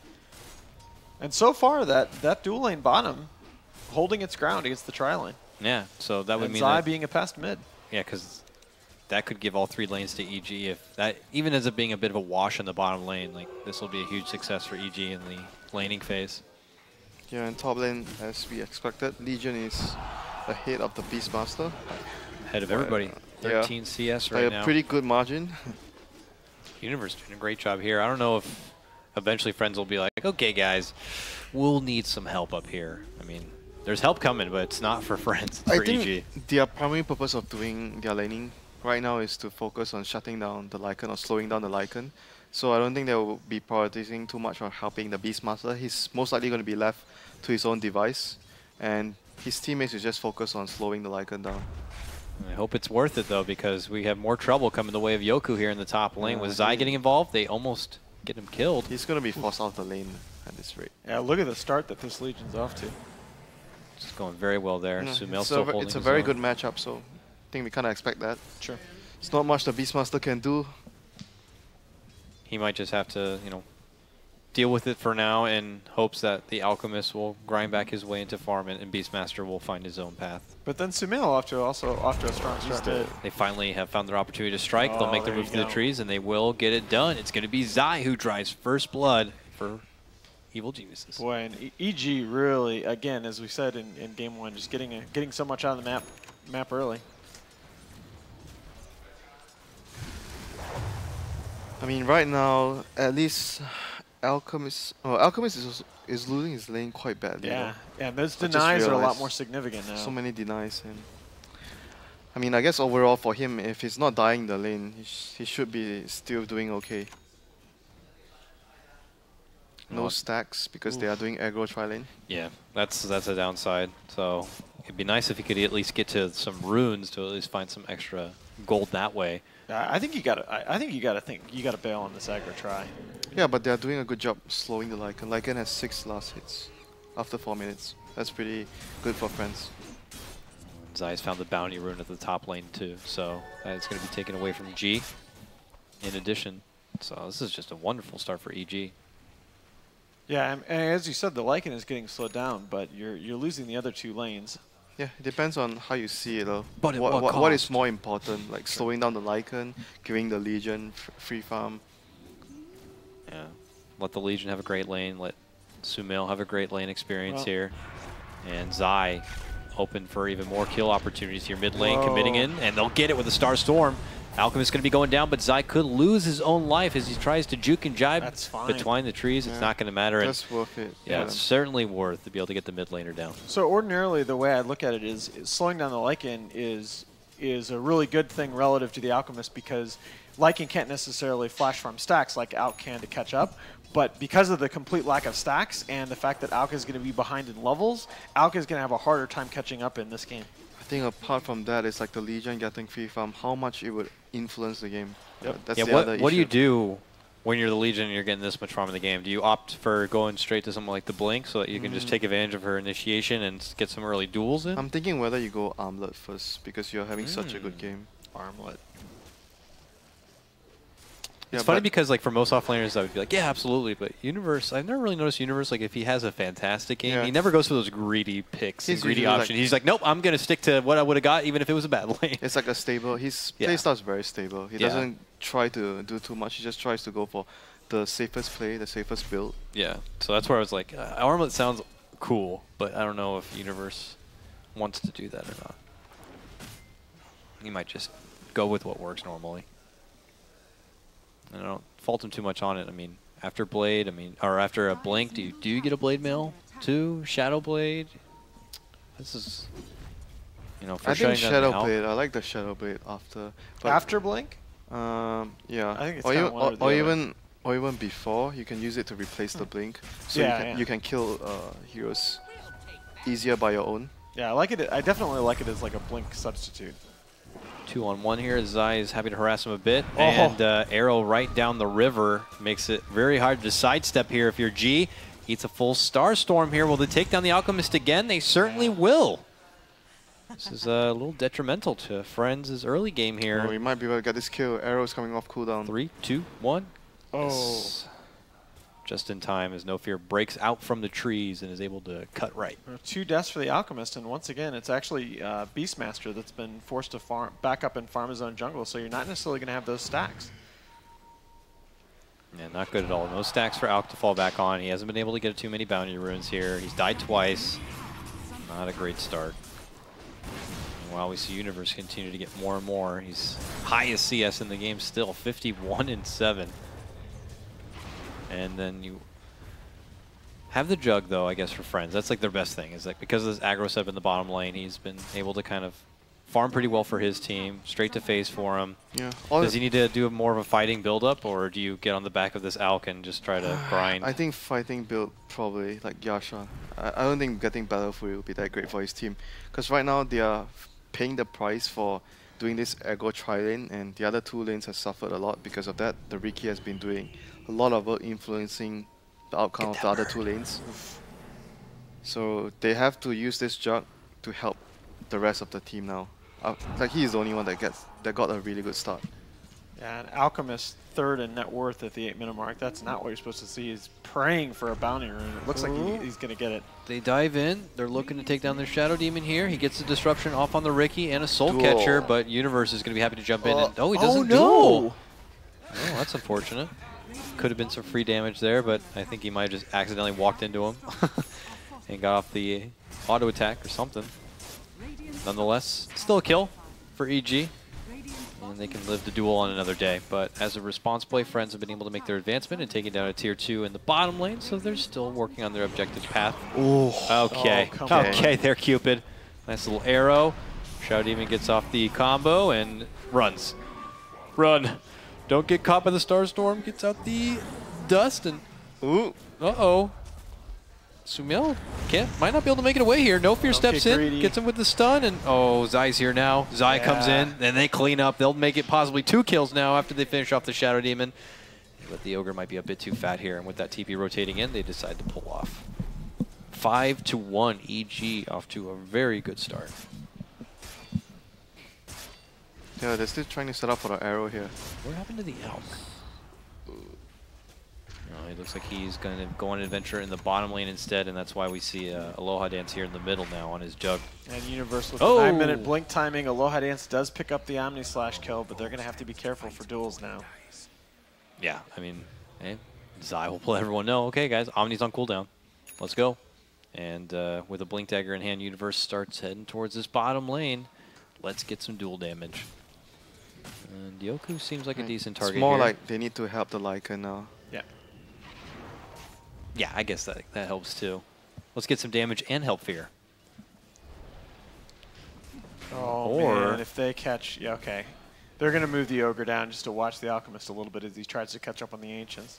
And so far, that, that dual lane bottom holding its ground against the tri lane. Yeah, so that would And mean Zai that, being a past mid. yeah, because that could give all three lanes to E G. If that even ends up being a bit of a wash in the bottom lane, like this will be a huge success for E G in the laning phase. Yeah, and top lane, as we expected, Legion is ahead of the Beastmaster Ahead of everybody, yeah. thirteen C S by right a now. pretty good margin. Universe doing a great job here. I don't know if eventually Friends will be like, okay, guys, we'll need some help up here. I mean, there's help coming, but it's not for Friends. It's I for think E G. their primary purpose of doing their laning right now is to focus on shutting down the Lycan or slowing down the Lycan. So I don't think they will be prioritizing too much on helping the Beastmaster. He's most likely going to be left to his own device, and his teammates will just focus on slowing the Lycan down. I hope it's worth it, though, because we have more trouble coming the way of Yoku here in the top lane. Yeah, With Zai he- getting involved, they almost get him killed. He's going to be forced out of the lane at this rate. Yeah, look at the start that this Legion's off to. Just going very well there. Yeah, Sumail it's still a, ve- holding it's a his very own. good matchup, so I think we kind of expect that. Sure. It's not much the Beastmaster can do. He might just have to, you know, deal with it for now in hopes that the Alchemist will grind back his way into farm and, and Beastmaster will find his own path. But then Sumail off to also off to a strong start. To They finally have found their opportunity to strike. Oh, They'll make the there move you through the go. trees, and they will get it done. It's going to be Zai who drives first blood for Evil Geniuses. Boy, and E- EG really, again, as we said in, in game one, just getting a, getting so much out of the map map early. I mean, right now, at least Alchemist. Oh, Alchemist is also, is losing his lane quite badly. Yeah, and those I just denies are a lot realized more significant now. So many denies, and I mean, I guess overall for him, if he's not dying the lane, he, sh he should be still doing okay. No Well, stacks because they are doing aggro tri lane. Yeah, that's that's a downside. So it'd be nice if he could at least get to some runes to at least find some extra gold that way. I I think you got to. I I think you got to think. You got to bail on this aggro try. Yeah, but they are doing a good job slowing the Lycan. Lycan has six last hits after four minutes. That's pretty good for friends. Zai's found the bounty rune at the top lane too, so that's going to be taken away from G. In addition, so this is just a wonderful start for E G. Yeah, and, and as you said, the Lycan is getting slowed down, but you're you're losing the other two lanes. Yeah, it depends on how you see it though. But at what, what what, what is cost? more important, like slowing down the Lycan, giving the Legion f free farm? Yeah, let the Legion have a great lane. Let Sumail have a great lane experience Well- here, and Zai open for even more kill opportunities here. Mid lane Whoa. committing in, and they'll get it with a Star Storm. Alchemist going to be going down, but Zai could lose his own life as he tries to juke and jibe That's fine. between the trees. It's Yeah. not going to matter. And That's worth it. yeah, for it's them. certainly worth to be able to get the mid laner down. So ordinarily, the way I look at it is, is slowing down the Lycan is is a really good thing relative to the Alchemist because Lycan can't necessarily flash farm stacks like Alk can to catch up. But because of the complete lack of stacks and the fact that Alk is going to be behind in levels, Alk is going to have a harder time catching up in this game. I think apart from that, it's like the Legion getting free farm, how much it would influence the game. Yep. Uh, that's Yeah, the what, other what do you issue. do when you're the Legion and you're getting this much farm in the game? Do you opt for going straight to something like the Blink so that you can just Mm. take advantage of her initiation and s- get some early duels in? I'm thinking whether you go Armlet first because you're having such a good Mm. game. Armlet. Yeah, It's funny but- because like for most offlaners, I would be like, yeah, absolutely. But Universe, I've never really noticed Universe. Like if he has a fantastic game, Yeah. he never goes for those greedy picks and He's greedy usually like- options. He's like, nope, I'm gonna stick to what I would have got, even if it was a bad lane. It's like a stable. His Yeah. playstyle is very stable. He Yeah. doesn't try to do too much. He just tries to go for the safest play, the safest build. Yeah. So that's where I was like, uh, Armlet sounds cool, but I don't know if Universe wants to do that or not. He might just go with what works normally. I don't fault him too much on it. I mean, after Blade, I mean, or after a Blink, do you do you get a Blade Mail too? Shadow Blade. This is, you know, for I think shutting down Shadow the Al- Blade. I like the Shadow Blade after. But After Blink? Um, yeah. I think it's or kinda even, one or or, the or other. even or even before, you can use it to replace the blink, so Yeah, you can yeah. you can kill uh, heroes easier by your own. Yeah, I like it. I definitely like it as like a Blink substitute. Two on one here. Zai is happy to harass him a bit. Oh. And uh, arrow right down the river makes it very hard to sidestep here if you're G. Eats a full Star Storm here. Will they take down the Alchemist again? They certainly will. This is a little detrimental to Friends' early game here. Oh, we might be able to get this kill. Arrows coming off cooldown. Three, two, one. Oh. Yes. Just in time as No Fear breaks out from the trees and is able to cut right. Two deaths for the Alchemist, and once again, it's actually uh, Beastmaster that's been forced to farm back up and farm his own jungle, so you're not necessarily going to have those stacks. Yeah, not good at all. No stacks for Alk to fall back on. He hasn't been able to get too many bounty runes here. He's died twice. Not a great start. And while we see Universe continue to get more and more, he's highest C S in the game still, fifty-one and seven. And then you have the Jug, though, I guess, for Friends. That's like their best thing, is like because of this aggro set in the bottom lane, he's been able to kind of farm pretty well for his team, straight to phase for him. Yeah. All Does he need to do more of a fighting build-up, or do you get on the back of this Alk and just try to grind? I think fighting build probably like Yasha. I, I don't think getting Battlefield will be that great for his team, because right now they are f- paying the price for doing this aggro tri-lane, and the other two lanes have suffered a lot because of that. The Riki has been doing a lot of work influencing the outcome of the other two lanes. So they have to use this Jug to help the rest of the team now. Uh, like he is the only one that gets that got a really good start. Yeah, and Alchemist third in net worth at the eight minute mark. That's not what you're supposed to see. He's praying for a bounty rune. It looks like he, he's going to get it. They dive in. They're looking to take down their Shadow Demon here. He gets the disruption off on the Ricky and a Soul Duel. Catcher, but Universe is going to be happy to jump in. Uh, And, oh, he oh, doesn't no. duel. Oh, that's unfortunate. Could have been some free damage there, but I think he might have just accidentally walked into him and got off the auto attack or something. Nonetheless, still a kill for E G. And they can live the duel on another day. But as a response play, Friends have been able to make their advancement and taking down a tier two in the bottom lane, so they're still working on their objective path. Ooh. Okay, Oh, come on. okay, there, Cupid. Nice little arrow. Shadow Demon gets off the combo and runs. Run. Don't get caught by the Star Storm. Gets out the dust and Ooh. uh-oh. Sumail can't, might not be able to make it away here. No Fear Don't steps get in, greedy. gets him with the stun, and oh, Zai's here now. Zai comes Yeah. in, then they clean up. They'll make it possibly two kills now after they finish off the Shadow Demon. But the Ogre might be a bit too fat here, and with that T P rotating in, they decide to pull off. Five to one, E G off to a very good start. Yeah, they're still trying to set up for the arrow here. What happened to the Elk? No, it looks like he's going to go on an adventure in the bottom lane instead, and that's why we see uh, Aloha Dance here in the middle now on his jug. And Universe with Oh. the nine minute blink timing. Aloha Dance does pick up the Omni Slash kill, but they're going to have to be careful for duels now. Yeah, I mean, hey, Zai will let everyone know, okay, guys, Omni's on cooldown. Let's go. And uh, with a Blink Dagger in hand, Universe starts heading towards this bottom lane. Let's get some duel damage. And Yoku seems like a decent target It's more here. like they need to help the Lycan now. Yeah. Yeah, I guess that, that helps too. Let's get some damage and help Fear. Oh, Or- man, if they catch... Yeah, okay. They're going to move the Ogre down just to watch the Alchemist a little bit as he tries to catch up on the Ancients.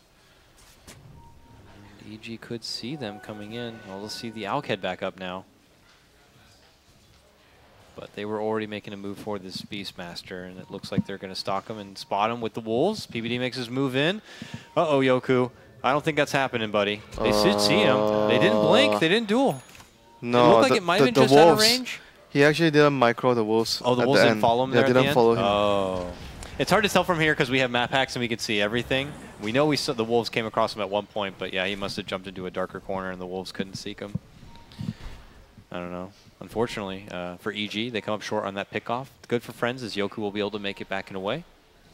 E G could see them coming in. Well, they'll see the Alk head back up now. But they were already making a move for this Beastmaster, and it looks like they're going to stalk him and spot him with the Wolves. P B D makes his move in. Uh-oh, Yoku. I don't think that's happening, buddy. They should see him. They didn't blink. They didn't duel. No, it looked like the, it might the, have been the just out of wolves, range. He actually didn't micro the wolves. Oh, the at Wolves the didn't end. follow him Yeah, there at didn't the end? follow him. Oh. It's hard to tell from here because we have map hacks and we can see everything. We know we saw the Wolves came across him at one point, but yeah, he must have jumped into a darker corner and the Wolves couldn't seek him. I don't know. Unfortunately, uh, for E G, they come up short on that pickoff. Good for Friends as Yoku will be able to make it back and away.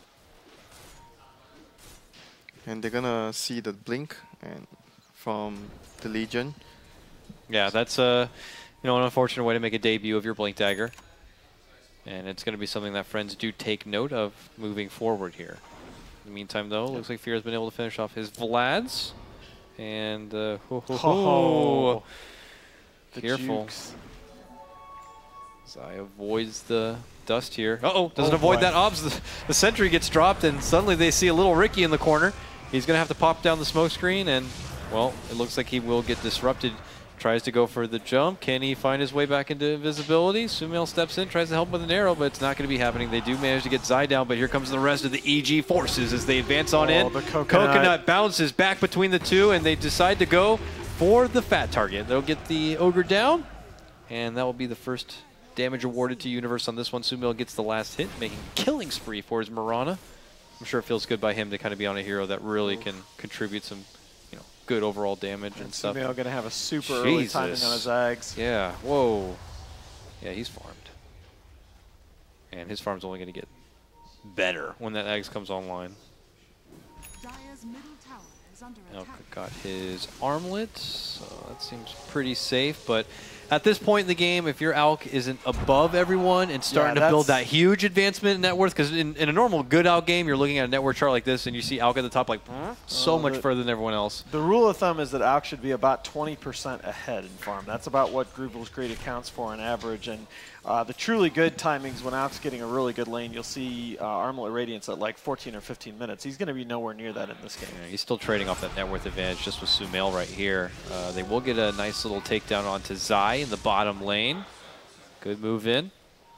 And they're gonna see the blink and from the Legion. Yeah, that's uh, you know, an unfortunate way to make a debut of your Blink Dagger. And it's going to be something that Friends do take note of moving forward here. In the meantime, though, looks like Fear has been able to finish off his Vlads. And, uh, ho, ho, ho. Oh, the Careful. jukes. Zai avoids the dust here. Uh-oh, doesn't Oh, avoid boy. that obs. The, the sentry gets dropped, and suddenly they see a little Ricky in the corner. He's going to have to pop down the smoke screen, and, well, it looks like he will get disrupted. Tries to go for the jump. Can he find his way back into invisibility? Sumail steps in, tries to help with an arrow, but it's not going to be happening. They do manage to get Zai down, but here comes the rest of the E G forces as they advance on Oh, in. the coconut. bounces back between the two, and they decide to go for the fat target. They'll get the Ogre down, and that will be the first damage awarded to Universe on this one. Sumail gets the last hit, making a killing spree for his Mirana. I'm sure it feels good by him to kind of be on a hero that really can contribute some, you know, good overall damage and, And stuff. Sumail going to have a super early timing Jesus. on his Zags. Yeah, whoa. Yeah, he's farmed. And his farm's only going to get better when that Eggs comes online. Dire's middle tower is under Elk attack. got his armlet, so that seems pretty safe. But at this point in the game, if your Alk isn't above everyone and starting Yeah, to build that that's- huge advancement in net worth, because in, in a normal good Alk game, you're looking at a net worth chart like this, and you see Alk at the top like so Oh, much the- further than everyone else. The rule of thumb is that Alk should be about twenty percent ahead in farm. That's about what Groovel's Greed accounts for on average. And uh, the truly good timings, when Alk's getting a really good lane, you'll see uh, Armlet Radiance at like fourteen or fifteen minutes. He's going to be nowhere near that in this game. Yeah, he's still trading off that net worth advantage just with Sumail right here. Uh, they will get a nice little takedown onto Zai in the bottom lane. Good move in.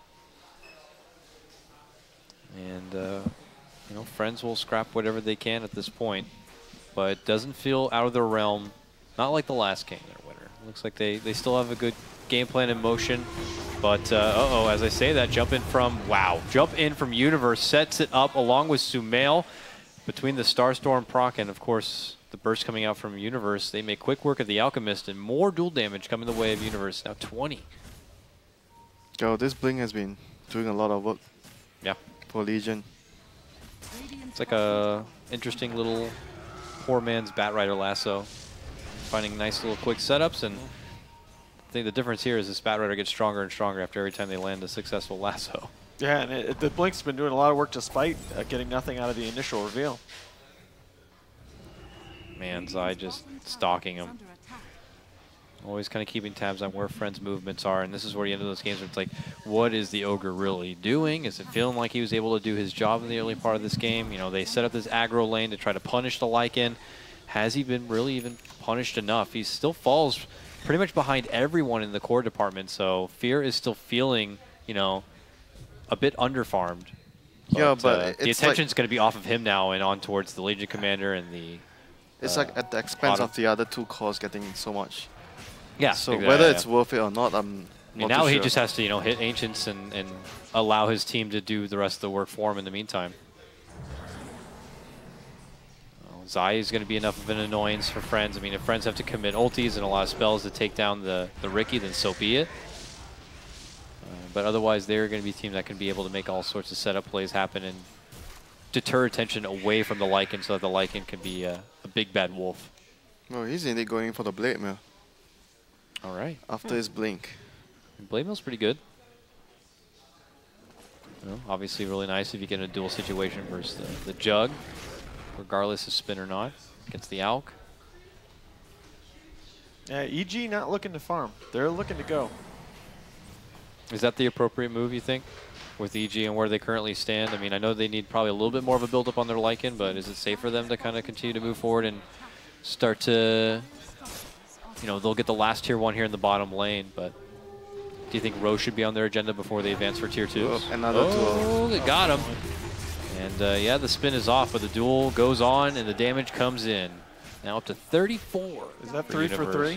And, uh, you know, Friends will scrap whatever they can at this point. But it doesn't feel out of their realm. Not like the last game they're winner. Looks like they, they still have a good game plan in motion. But, uh, uh-oh, as I say that, jump in from, wow, jump in from Universe, sets it up along with Sumail between the Starstorm proc and, of course, the burst coming out from Universe. They make quick work of the Alchemist and more dual damage coming the way of Universe. Now twenty. Yo, this Blink has been doing a lot of work Yeah. for Legion. It's like a interesting little poor man's Batrider lasso. Finding nice little quick setups, and I think the difference here is this Batrider gets stronger and stronger after every time they land a successful lasso. Yeah, and it, the Blink's been doing a lot of work despite uh, getting nothing out of the initial reveal. Man, Zai just stalking him. Always kind of keeping tabs on where friends' movements are, and this is where you end those games where it's like, what is the Ogre really doing? Is it feeling like he was able to do his job in the early part of this game? You know, they set up this aggro lane to try to punish the Lycan. Has he been really even punished enough? He still falls pretty much behind everyone in the core department, so Fear is still feeling, you know, a bit underfarmed. Yeah, but uh, the it's attention's like, going to be off of him now and on towards the Legion Commander and the... it's uh, like at the expense Autumn. of the other two cores getting so much. Yeah. So exactly, whether yeah. it's worth it or not, I'm I mean, not now too he sure. just has to, you know, hit Ancients and, and allow his team to do the rest of the work for him in the meantime. Well, Zai is going to be enough of an annoyance for Friends. I mean, if Friends have to commit ultis and a lot of spells to take down the, the Riki, then so be it. Uh, but otherwise, they're going to be a team that can be able to make all sorts of setup plays happen and deter attention away from the Lycan so that the Lycan can be a, a big bad wolf. Oh, he's indeed going for the Blade Mail All right. after his Blink. Blade Mail's pretty good. You know, obviously really nice if you get in a dual situation versus the, the Jug, regardless of spin or not, against the Alk. Yeah, E G not looking to farm. They're looking to go. Is that the appropriate move, you think, with E G and where they currently stand? I mean, I know they need probably a little bit more of a build-up on their Lycan, but is it safe for them to kind of continue to move forward and start to, you know, they'll get the last tier one here in the bottom lane, but do you think Rose should be on their agenda before they advance for tier two? Oh, another Oh, they got him. And uh, yeah, the spin is off, but the duel goes on and the damage comes in. Now up to thirty-four. Is that for three for Universe. three?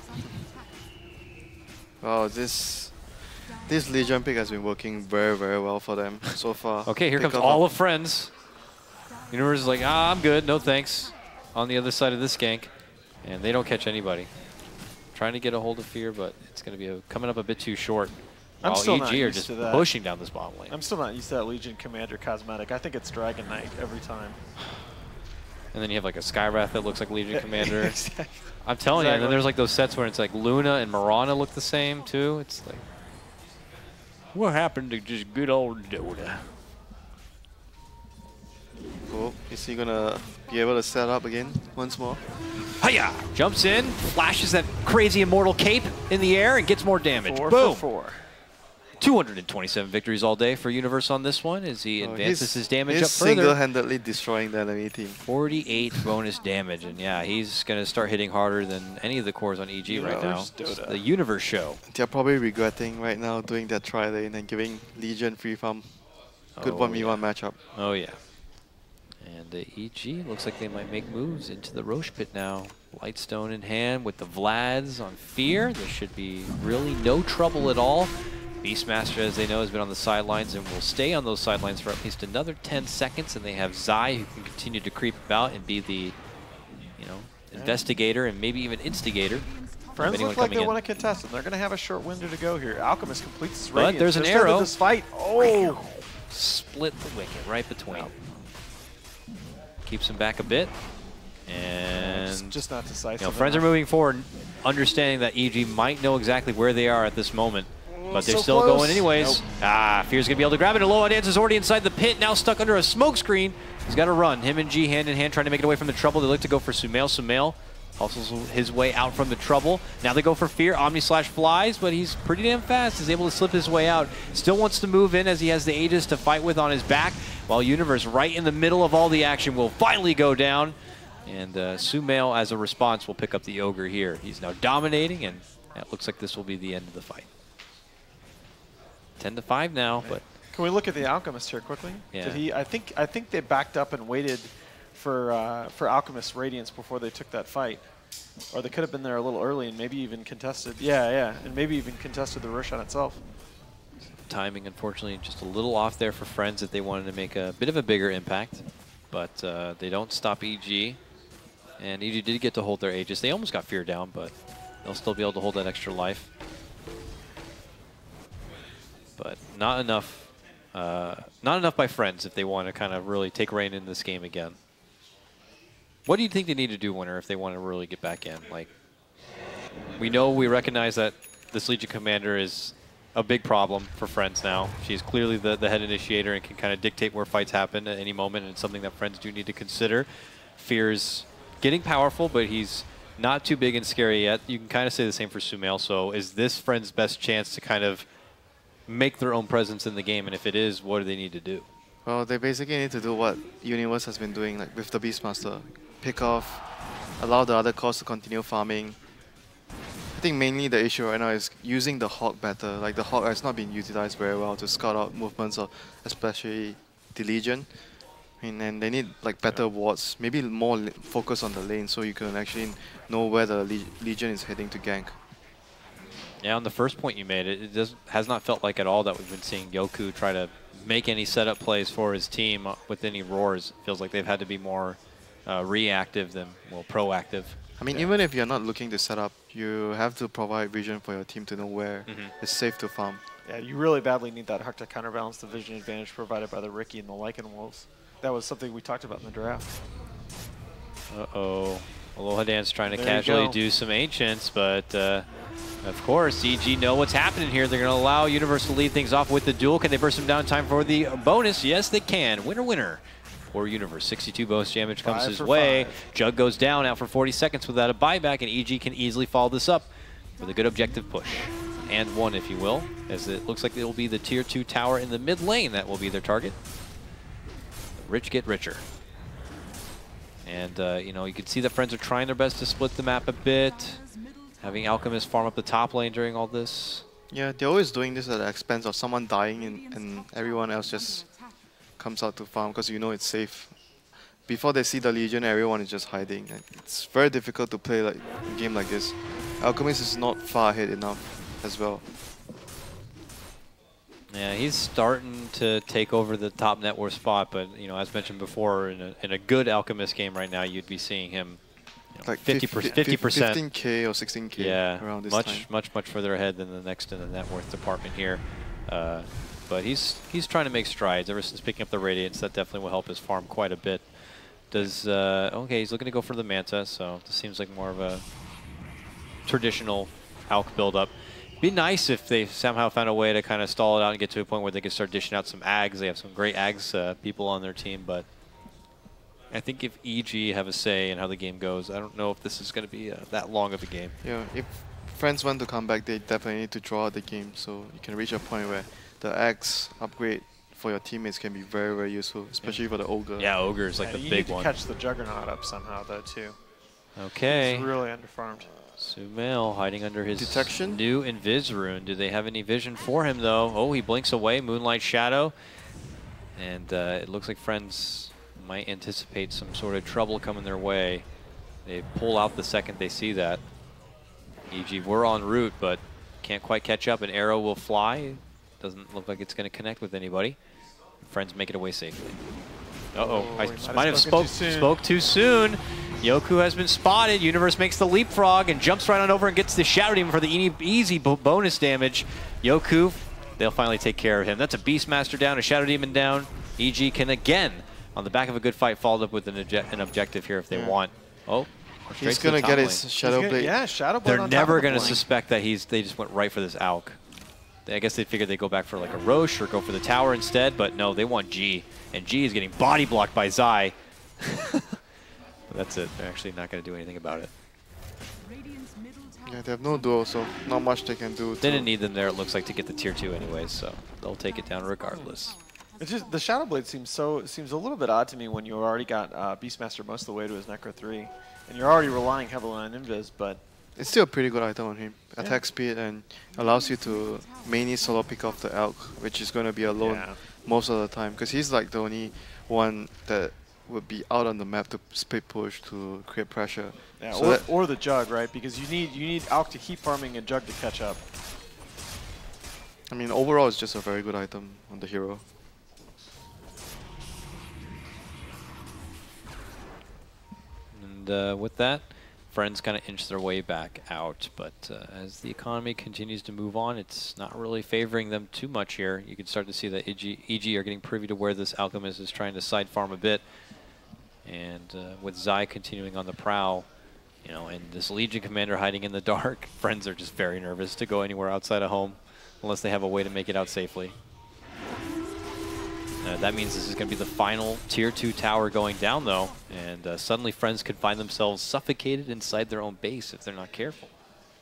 Wow, this this Legion pick has been working very, very well for them so far. Okay, here They comes got all up- of Friends. Universe is like, ah, I'm good, no thanks. On the other side of this gank. And they don't catch anybody. Trying to get a hold of Fear, but it's going to be a, coming up a bit too short. I'm While still E not G are used just to that. pushing down this bottom lane. I'm still not used to that Legion Commander cosmetic. I think it's Dragon Knight every time. And then you have like a Skywrath that looks like Legion Commander. Exactly. I'm telling you, and then Exactly. there's like those sets where it's like Luna and Mirana look the same too. It's like, what happened to just good old Dota? Oh, is he gonna be able to set up again once more? Hiya! Jumps in, flashes that crazy immortal cape in the air, and gets more damage. Four Boom! for four. two hundred twenty-seven victories all day for Universe on this one as he Oh, advances he's- his damage he's up further. single-handedly destroying the enemy team. forty-eight bonus damage, and yeah, he's going to start hitting harder than any of the cores on E G right now. Universe Dota. The Universe show. They're probably regretting right now doing that tri lane and giving Legion free farm. Good Oh, one v one yeah. matchup. Oh, yeah. And uh, E G looks like they might make moves into the Roche pit now. Lightstone in hand with the Vlads on Fear. There should be really no trouble at all. Beastmaster, as they know, has been on the sidelines and will stay on those sidelines for at least another ten seconds. And they have Zai, who can continue to creep about and be the, you know, investigator and maybe even instigator. Friends anyone look like coming they in. want to contest, and they're going to have a short window to go here. Alchemist completes his But radiance. there's an Just ended arrow. This fight. Oh, Split the wicket right between. Keeps him back a bit. it's And just not decisive. you know, friends are enough. moving forward, understanding that E G might know exactly where they are at this moment. But they're so still close. going anyways. Nope. Ah, Fear's going to be able to grab it. Aloha Dance is already inside the pit, now stuck under a smoke screen. He's got to run. Him and G hand in hand trying to make it away from the trouble. They look to go for Sumail. Sumail hustles his way out from the trouble. Now they go for Fear. Omni Slash flies, but he's pretty damn fast. He's able to slip his way out. Still wants to move in as he has the Aegis to fight with on his back, while Universe, right in the middle of all the action, will finally go down. And uh, Sumail, as a response, will pick up the Ogre here. He's now dominating, and it looks like this will be the end of the fight. ten to five now, but Can we look at the Alchemist here quickly? Yeah. Did he? I think I think they backed up and waited for uh, for Alchemist Radiance before they took that fight. Or they could have been there a little early and maybe even contested. Yeah, yeah, and maybe even contested the Roshan itself. Timing, unfortunately, just a little off there for Friends if they wanted to make a bit of a bigger impact. But uh, they don't stop E G. And E G did get to hold their Aegis. They almost got Fear down, but they'll still be able to hold that extra life. But not enough. Uh, not enough by Friends if they want to kind of really take reign in this game again. What do you think they need to do, Winner, if they want to really get back in? Like, we know, we recognize that this Legion Commander is a big problem for Friends now. She's clearly the, the head initiator and can kind of dictate where fights happen at any moment, and it's something that Friends do need to consider. Fear's getting powerful, but he's not too big and scary yet. You can kind of say the same for Sumail. So is this Friends' best chance to kind of make their own presence in the game? And if it is, what do they need to do? Well, they basically need to do what Universe has been doing, like with the Beastmaster. Pick off, allow the other cores to continue farming. I think mainly the issue right now is using the Hawk better. Like the Hawk has not been utilized very well to scout out movements of especially the Legion. I mean, and they need like better wards, maybe more focus on the lane so you can actually know where the Le Legion is heading to gank. Yeah, on the first point you made, it, it does, has not felt like at all that we've been seeing Yoku try to make any setup plays for his team with any roars. It feels like they've had to be more uh, reactive than, well, proactive. I mean, Yeah. even if you're not looking to set up, you have to provide vision for your team to know where Mm-hmm. it's safe to farm. Yeah, you really badly need that Hawk to counterbalance the vision advantage provided by the Riki and the Lycan Wolves. That was something we talked about in the draft. Uh-oh. Aloha Dance trying to There you casually go. do some Ancients, but uh, of course, E G know what's happening here. They're going to allow Universe to lead things off with the duel. Can they burst him down in time for the bonus? Yes, they can. Winner, winner. For Universe, sixty-two bonus damage comes Five his for way. five. Jug goes down out for forty seconds without a buyback, and E G can easily follow this up with a good objective push. And one, if you will, as it looks like it will be the tier two tower in the mid lane that will be their target. Rich get richer. And, uh, you know, you can see that Friends are trying their best to split the map a bit. Having Alchemist farm up the top lane during all this. Yeah, they're always doing this at the expense of someone dying and, and everyone else just comes out to farm because you know it's safe. Before they see the Legion, everyone is just hiding. And it's very difficult to play like a game like this. Alchemist is not far ahead enough as well. Yeah, he's starting to take over the top net worth spot, but, you know, as mentioned before, in a, in a good Alchemist game right now, you'd be seeing him, you know, Like fifty percent. fifty percent. fifteen K or sixteen K Yeah, around this much, time. much, much further ahead than the next in the net worth department here. Uh, but he's he's trying to make strides ever since picking up the Radiance. That definitely will help his farm quite a bit. Does uh, okay? He's looking to go for the Manta, so this seems like more of a traditional Alch build-up. Be nice if they somehow found a way to kind of stall it out and get to a point where they could start dishing out some Ags. They have some great Ags uh, people on their team, but I think if E G have a say in how the game goes, I don't know if this is going to be uh, that long of a game. Yeah, if Friends want to come back, they definitely need to draw out the game so you can reach a point where the Axe upgrade for your teammates can be very, very useful, especially for the Ogre. Yeah, Ogre is like Yeah, the you big need to one. catch the Juggernaut up somehow, though, too. Okay. He's really underfarmed. Sumail hiding under his Detection? new Invis rune. Do they have any vision for him, though? Oh, he blinks away. Moonlight Shadow. And uh, it looks like Friends might anticipate some sort of trouble coming their way. They pull out the second they see that. E G, we're en route, but can't quite catch up. An arrow will fly. Doesn't look like it's going to connect with anybody. Friends make it away safely. Uh-oh. Oh, I he might might have have spoken spoke, too soon. spoke too soon. Yoku has been spotted. Universe makes the leapfrog and jumps right on over and gets the Shadow Demon for the e easy bo bonus damage. Yoku, they'll finally take care of him. That's a Beastmaster down, a Shadow Demon down. E G can again, on the back of a good fight, follow up with an, an objective here if they Yeah. want. Oh, straight He's to the gonna top get lane. his Shadow He's Blade. gonna- Yeah, Shadow Blade They're on top never of the going to flank. suspect that he's. They just went right for this Alch. I guess they figured they'd go back for like a Roche or go for the tower instead, but no, they want G. And G is getting body blocked by Zai. That's it. They're actually not going to do anything about it. Radiant's middle tower Yeah, they have no duel, so not much they can do. They to- didn't need them there, it looks like, to get the tier two anyways, so they'll take it down regardless. It's just the Shadow Blade seems so seems a little bit odd to me when you already got uh, Beastmaster most of the way to his Necro three, and you're already relying heavily on Invis. But It's still a pretty good item on him. Attack speed and allows you to mainly solo pick off the Alch, which is going to be alone Yeah. most of the time. Because he's like the only one that would be out on the map to split push to create pressure. Yeah, So or, that- or the Jug, right? Because you need you need Alk to keep farming and Jug to catch up. I mean, overall, it's just a very good item on the hero. And uh, with that, Friends kind of inch their way back out. But uh, as the economy continues to move on, it's not really favoring them too much here. You can start to see that E G, E G are getting privy to where this Alchemist is trying to side farm a bit. And uh, with Zai continuing on the prowl, you know, and this Legion commander hiding in the dark, Friends are just very nervous to go anywhere outside of home unless they have a way to make it out safely. Uh, that means this is going to be the final tier two tower going down, though, and uh, suddenly Friends could find themselves suffocated inside their own base if they're not careful.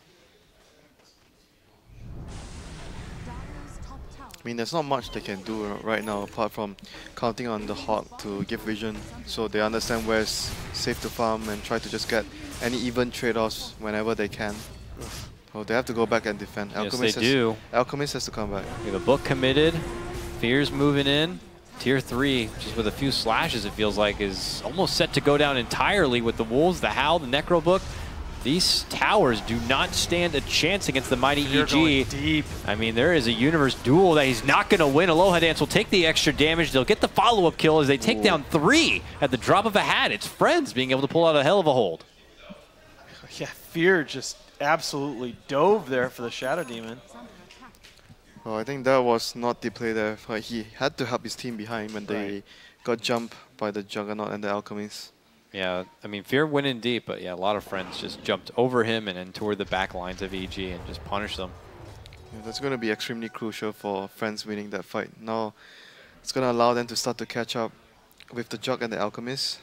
Dire's top tower I mean, there's not much they can do right now apart from counting on the Hawk to give vision so they understand where it's safe to farm and try to just get any even trade-offs whenever they can. Oh, they have to go back and defend. Yes, Alchemist they has, do. Alchemist has to come back. We have a book committed. Fear's moving in. Tier three, just with a few slashes, it feels like, is almost set to go down entirely with the Wolves, the Howl, the Necro Book. These towers do not stand a chance against the mighty You're E G. going deep. I mean, there is a universe duel that he's not going to win. Aloha Dance will take the extra damage. They'll get the follow-up kill as they take Ooh. down three at the drop of a hat. It's Friends being able to pull out a hell of a hold. Yeah, Fear just absolutely dove there for the Shadow Demon. is under attack. Oh, I think that was not the play there. But he had to help his team behind when they Right. got jumped by the Juggernaut and the Alchemist. Yeah, I mean, Fear went in deep, but yeah, a lot of Friends just jumped over him and then toward the back lines of E G and just punished them. Yeah, that's going to be extremely crucial for Friends winning that fight. Now, it's going to allow them to start to catch up with the Jug and the Alchemist.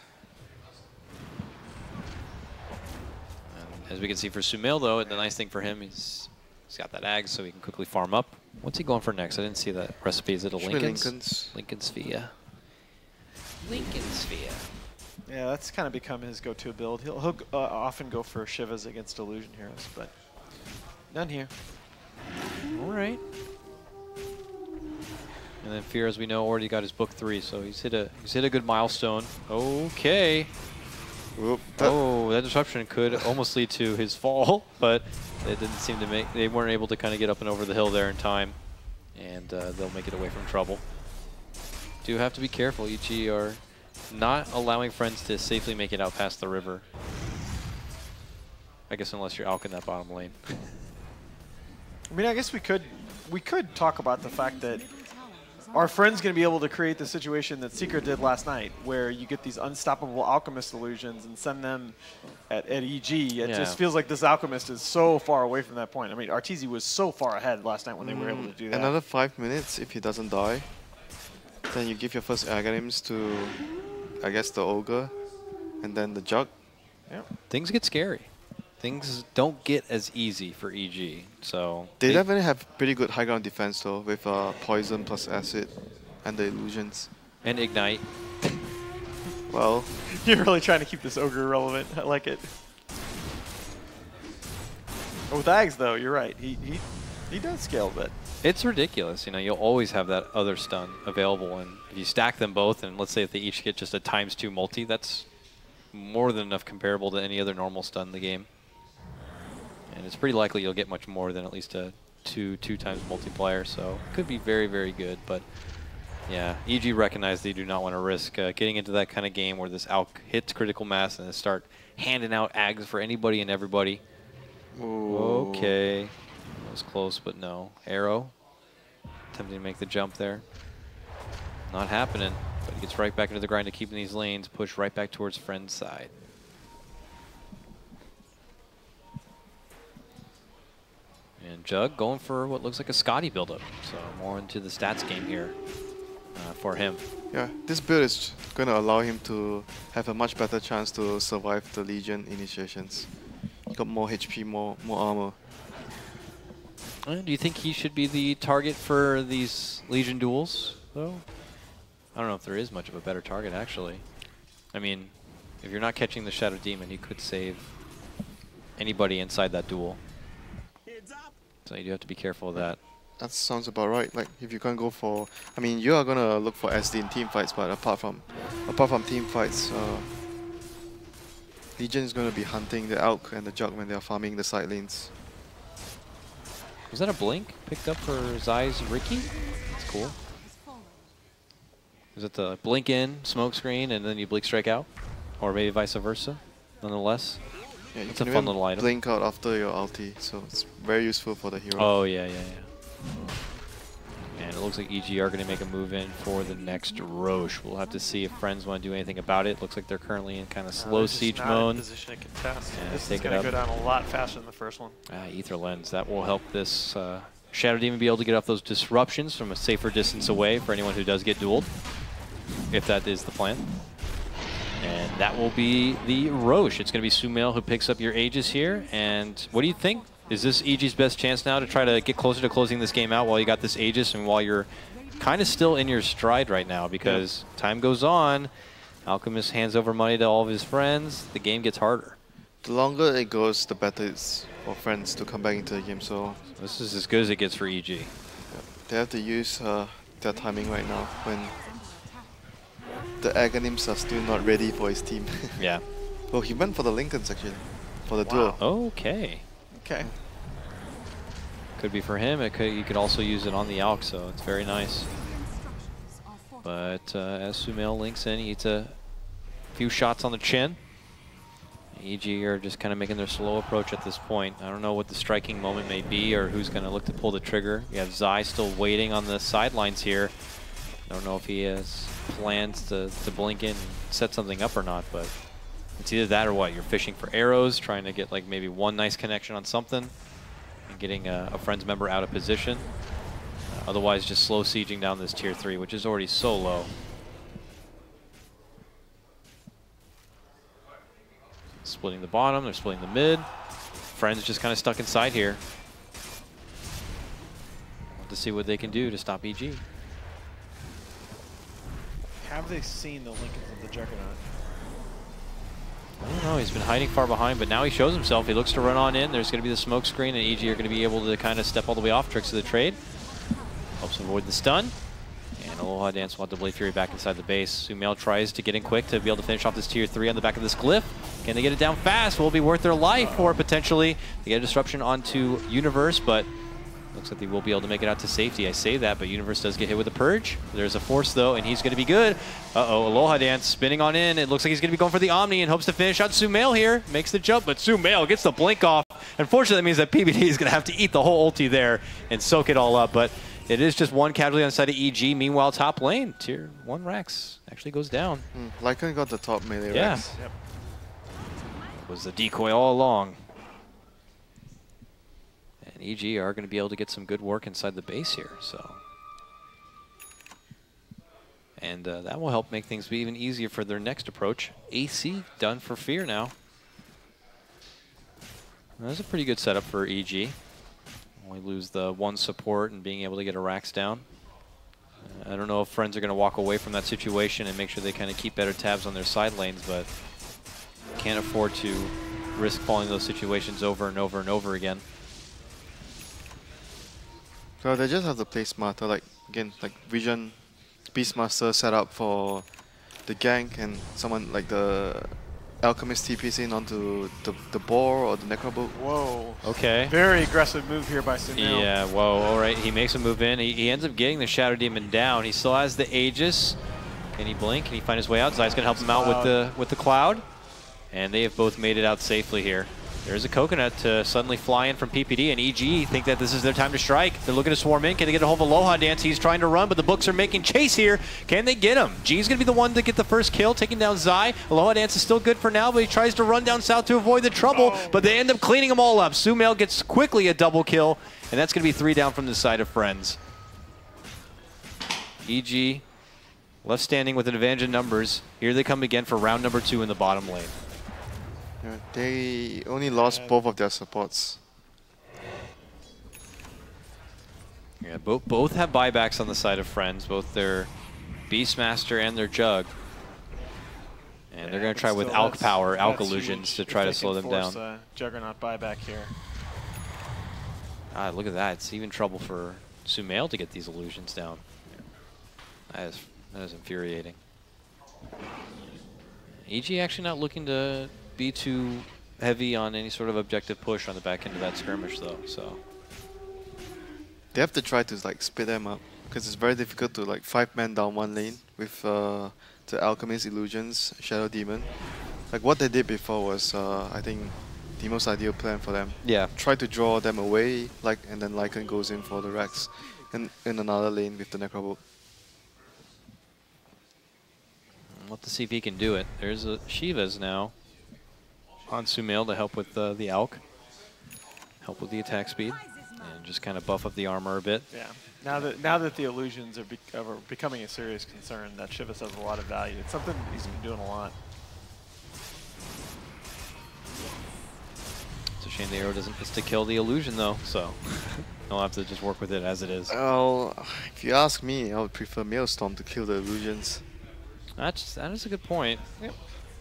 And as we can see for Sumail, though, the nice thing for him is he's got that Ags, so he can quickly farm up. What's he going for next? I didn't see that recipe. Is it a Should be Lincoln's? Lincoln's. Lincoln Sphere. Lincoln Sphere. Yeah, that's kind of become his go-to build. He'll, he'll uh, often go for Shivas against Illusion Heroes, but none here. All right. And then Fear, as we know, already got his book three, so he's hit a he's hit a good milestone. Okay. Whoop, that- Oh, that disruption could almost lead to his fall, but it didn't seem to make. They weren't able to kind of get up and over the hill there in time, and uh, they'll make it away from trouble. Do have to be careful. E G are not allowing Friends to safely make it out past the river. I guess unless you're Alk in that bottom lane. I mean, I guess we could we could talk about the fact that Middle tower is our under friend's going to be able to create the situation that Secret did last night, where you get these unstoppable Alchemist illusions and send them at, at E G. It Yeah. just feels like this Alchemist is so far away from that point. I mean, Arteezy was so far ahead last night when they were able to do that. Another five minutes if he doesn't die. Then you give your first Aghanims to, I guess, the Ogre, and then the Jug. Things get scary. Things don't get as easy for E G. So They may- definitely have pretty good high ground defense though, with uh, Poison plus Acid and the Illusions. and Ignite. Well, You're really trying to keep this Ogre relevant. I like it. With Ags, though, you're right. He, he, he does scale a bit. It's ridiculous. You know, you'll always have that other stun available, and if you stack them both, and let's say if they each get just a times two multi, that's more than enough comparable to any other normal stun in the game. And it's pretty likely you'll get much more than at least a two two times multiplier, so it could be very, very good. But yeah, E G recognized they do not want to risk uh, getting into that kind of game where this Alk hits critical mass and then start handing out Ags for anybody and everybody. ooh. Okay. That was close, but no. Arrow. Attempting to make the jump there. Not happening. But he gets right back into the grind of keeping these lanes, push right back towards Friend's side. And Jug going for what looks like a Scotty buildup. So more into the stats game here uh, for him. Yeah, this build is going to allow him to have a much better chance to survive the Legion initiations. He got more H P, more more armor. Uh, do you think he should be the target for these Legion duels, though? I don't know if there is much of a better target, actually. I mean, if you're not catching the Shadow Demon, he could save anybody inside that duel. So you do have to be careful of that. That sounds about right. Like if you can't go for, I mean, you are gonna look for S D in team fights, but apart from, apart from team fights, uh, Legion is gonna be hunting the Elk and the Jug when they are farming the side lanes. Was that a blink picked up for Zai's Ricky? That's cool. Is it the blink in, smoke screen, and then you blink strike out? Or maybe vice versa, nonetheless? Yeah, you It's a can fun even little item. blink out after your ulti, so it's very useful for the hero. Oh, yeah, yeah, yeah. And it looks like E G are going to make a move in for the next Roche. We'll have to see if Friends want to do anything about it. Looks like they're currently in kind of No, slow they're just siege not mode. in position to contest. Yeah, This take is it going up. to go down a lot faster than the first one. Ah, Ether Lens. That will help this uh, Shadow Demon be able to get off those disruptions from a safer distance away for anyone who does get dueled, if that is the plan. And that will be the Roche. It's going to be Sumail who picks up your Aegis here. And what do you think? Is this E G's best chance now to try to get closer to closing this game out while you got this Aegis and while you're kind of still in your stride right now? Because yeah. time goes on, Alchemist hands over money to all of his friends, the game gets harder. The longer it goes, the better it's for Friends to come back into the game. So this is as good as it gets for E G. Yeah, they have to use uh, their timing right now when the Aghanims are still not ready for his team. Yeah. Well, he went for the Lincolns actually, for the Wow. duel. Okay. Okay. Could be for him. It could. You could also use it on the Alk, so it's very nice. But uh, as Sumail links in, he eats a few shots on the chin. E G are just kind of making their slow approach at this point. I don't know what the striking moment may be or who's going to look to pull the trigger. You have Zai still waiting on the sidelines here. I don't know if he has plans to, to blink in and set something up or not, but it's either that or what. You're fishing for arrows, trying to get like maybe one nice connection on something and getting a, a friend's member out of position. Uh, otherwise, just slow sieging down this tier three, which is already so low. Splitting the bottom, they're splitting the mid. Friends just kind of stuck inside here. Want to see what they can do to stop E G. Have they seen the Lincolns of the Juggernaut? I don't know, he's been hiding far behind, but now he shows himself. He looks to run on in. There's going to be the smoke screen, and E G are going to be able to kind of step all the way off. Tricks of the trade. Helps avoid the stun. And Aloha Dance will have to Blade Fury back inside the base. Sumail tries to get in quick to be able to finish off this tier three on the back of this glyph. Can they get it down fast? Will it be worth their life? Or potentially they get a disruption onto Universe, but looks like they will be able to make it out to safety. I say that, but Universe does get hit with a Purge. There's a Force, though, and he's going to be good. Uh-oh, Aloha Dance spinning on in. It looks like he's going to be going for the Omni and hopes to finish out Sumail here. Makes the jump, but Sumail gets the blink off. Unfortunately, that means that P B D is going to have to eat the whole ulti there and soak it all up, but it is just one casualty on the side of E G. Meanwhile, top lane, tier one Rax actually goes down. Mm, Lycan got the top melee Yeah. Rax. Yep. It was the decoy all along. And E G are going to be able to get some good work inside the base here, so. And uh, that will help make things be even easier for their next approach. A C done for Fear now. That's a pretty good setup for E G. Only lose the one support and being able to get a Rax down. Uh, I don't know if Friends are going to walk away from that situation and make sure they kind of keep better tabs on their side lanes, but can't afford to risk falling those situations over and over and over again. So they just have to play smarter, like again, like Vision, Beastmaster set up for the gank, and someone like the Alchemist T Ps in onto the, the Boar or the Necrobook. Whoa. Okay. Very aggressive move here by Sumail. Yeah, whoa, all right. He makes a move in. He, he ends up getting the Shadow Demon down. He still has the Aegis. Can he blink? Can he find his way out? Zai's going to help him out with the, with the Cloud. And they have both made it out safely here. There's a Coconut to suddenly fly in from P P D, and E G think that this is their time to strike. They're looking to swarm in. Can they get a hold of Aloha Dance? He's trying to run, but the books are making chase here. Can they get him? G's going to be the one to get the first kill, taking down Zai. Aloha Dance is still good for now, but he tries to run down south to avoid the trouble, oh. but they end up cleaning them all up. Sumail gets quickly a double kill, and that's going to be three down from the side of Friends. E G left standing with an advantage in numbers. Here they come again for round number two in the bottom lane. Yeah, they only lost both of their supports. Yeah, both both have buybacks on the side of Friends, both their Beastmaster and their Jug. And Yeah, they're going to try but with still, Alk that's- Power, Alk that's Illusions huge to if try they to slow can them force down. a Juggernaut buyback here. God, look at that. It's even trouble for Sumail to get these illusions down. That is, that is infuriating. E G actually not looking to be too heavy on any sort of objective push on the back end of that skirmish, though. So They have to try to like split them up because it's very difficult to like five man down one lane with uh, the Alchemist, Illusions, Shadow Demon. Like what they did before was, uh, I think, the most ideal plan for them. yeah, Try to draw them away, like, and then Lycan goes in for the Rex, and in another lane with the Necrobolt. we'll have to see if he can do it. There's a Shivas now on Sumail to help with uh, the Alk, help with the attack speed, and just kind of buff up the armor a bit. Yeah. Now that now that the illusions are, bec are becoming a serious concern, that Shivas has a lot of value. It's something he's been doing a lot. It's a shame the arrow doesn't just to kill the illusion though, so I'll have to just work with it as it is. Well, if you ask me, I would prefer Maelstrom to kill the Illusions. That's that is a good point. Yep.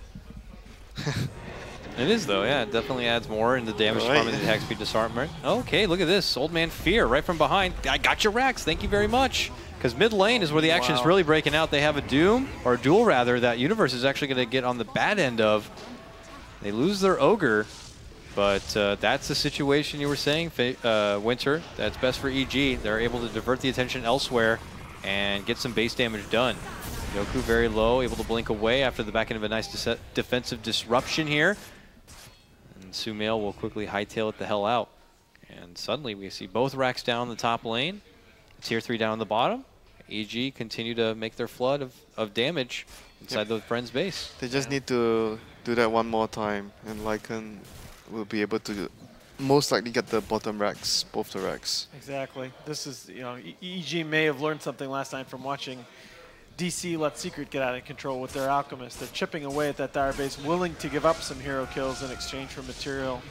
It is though, yeah. It definitely adds more in the damage Right. farm and the attack speed disarmament. Okay, look at this. Old Man Fear right from behind. I got your Rex. Thank you very much. Because mid lane is where the action is Wow. really breaking out. They have a Doom, or a Duel rather, that Universe is actually going to get on the bad end of. They lose their Ogre, but uh, that's the situation you were saying, Fa uh, Winter. That's best for E G. They're able to divert the attention elsewhere and get some base damage done. Yoku very low, able to blink away after the back end of a nice dis defensive disruption here. And Sumail will quickly hightail it the hell out. And suddenly we see both racks down the top lane, tier three down the bottom. E G continue to make their flood of, of damage inside Yep. the friend's base. They just need to do that one more time, and Lycan will be able to most likely get the bottom racks, both the racks. Exactly. This is, you know, E- EG may have learned something last night from watching D C let Secret get out of control with their Alchemist. They're chipping away at that Dire base, willing to give up some hero kills in exchange for material.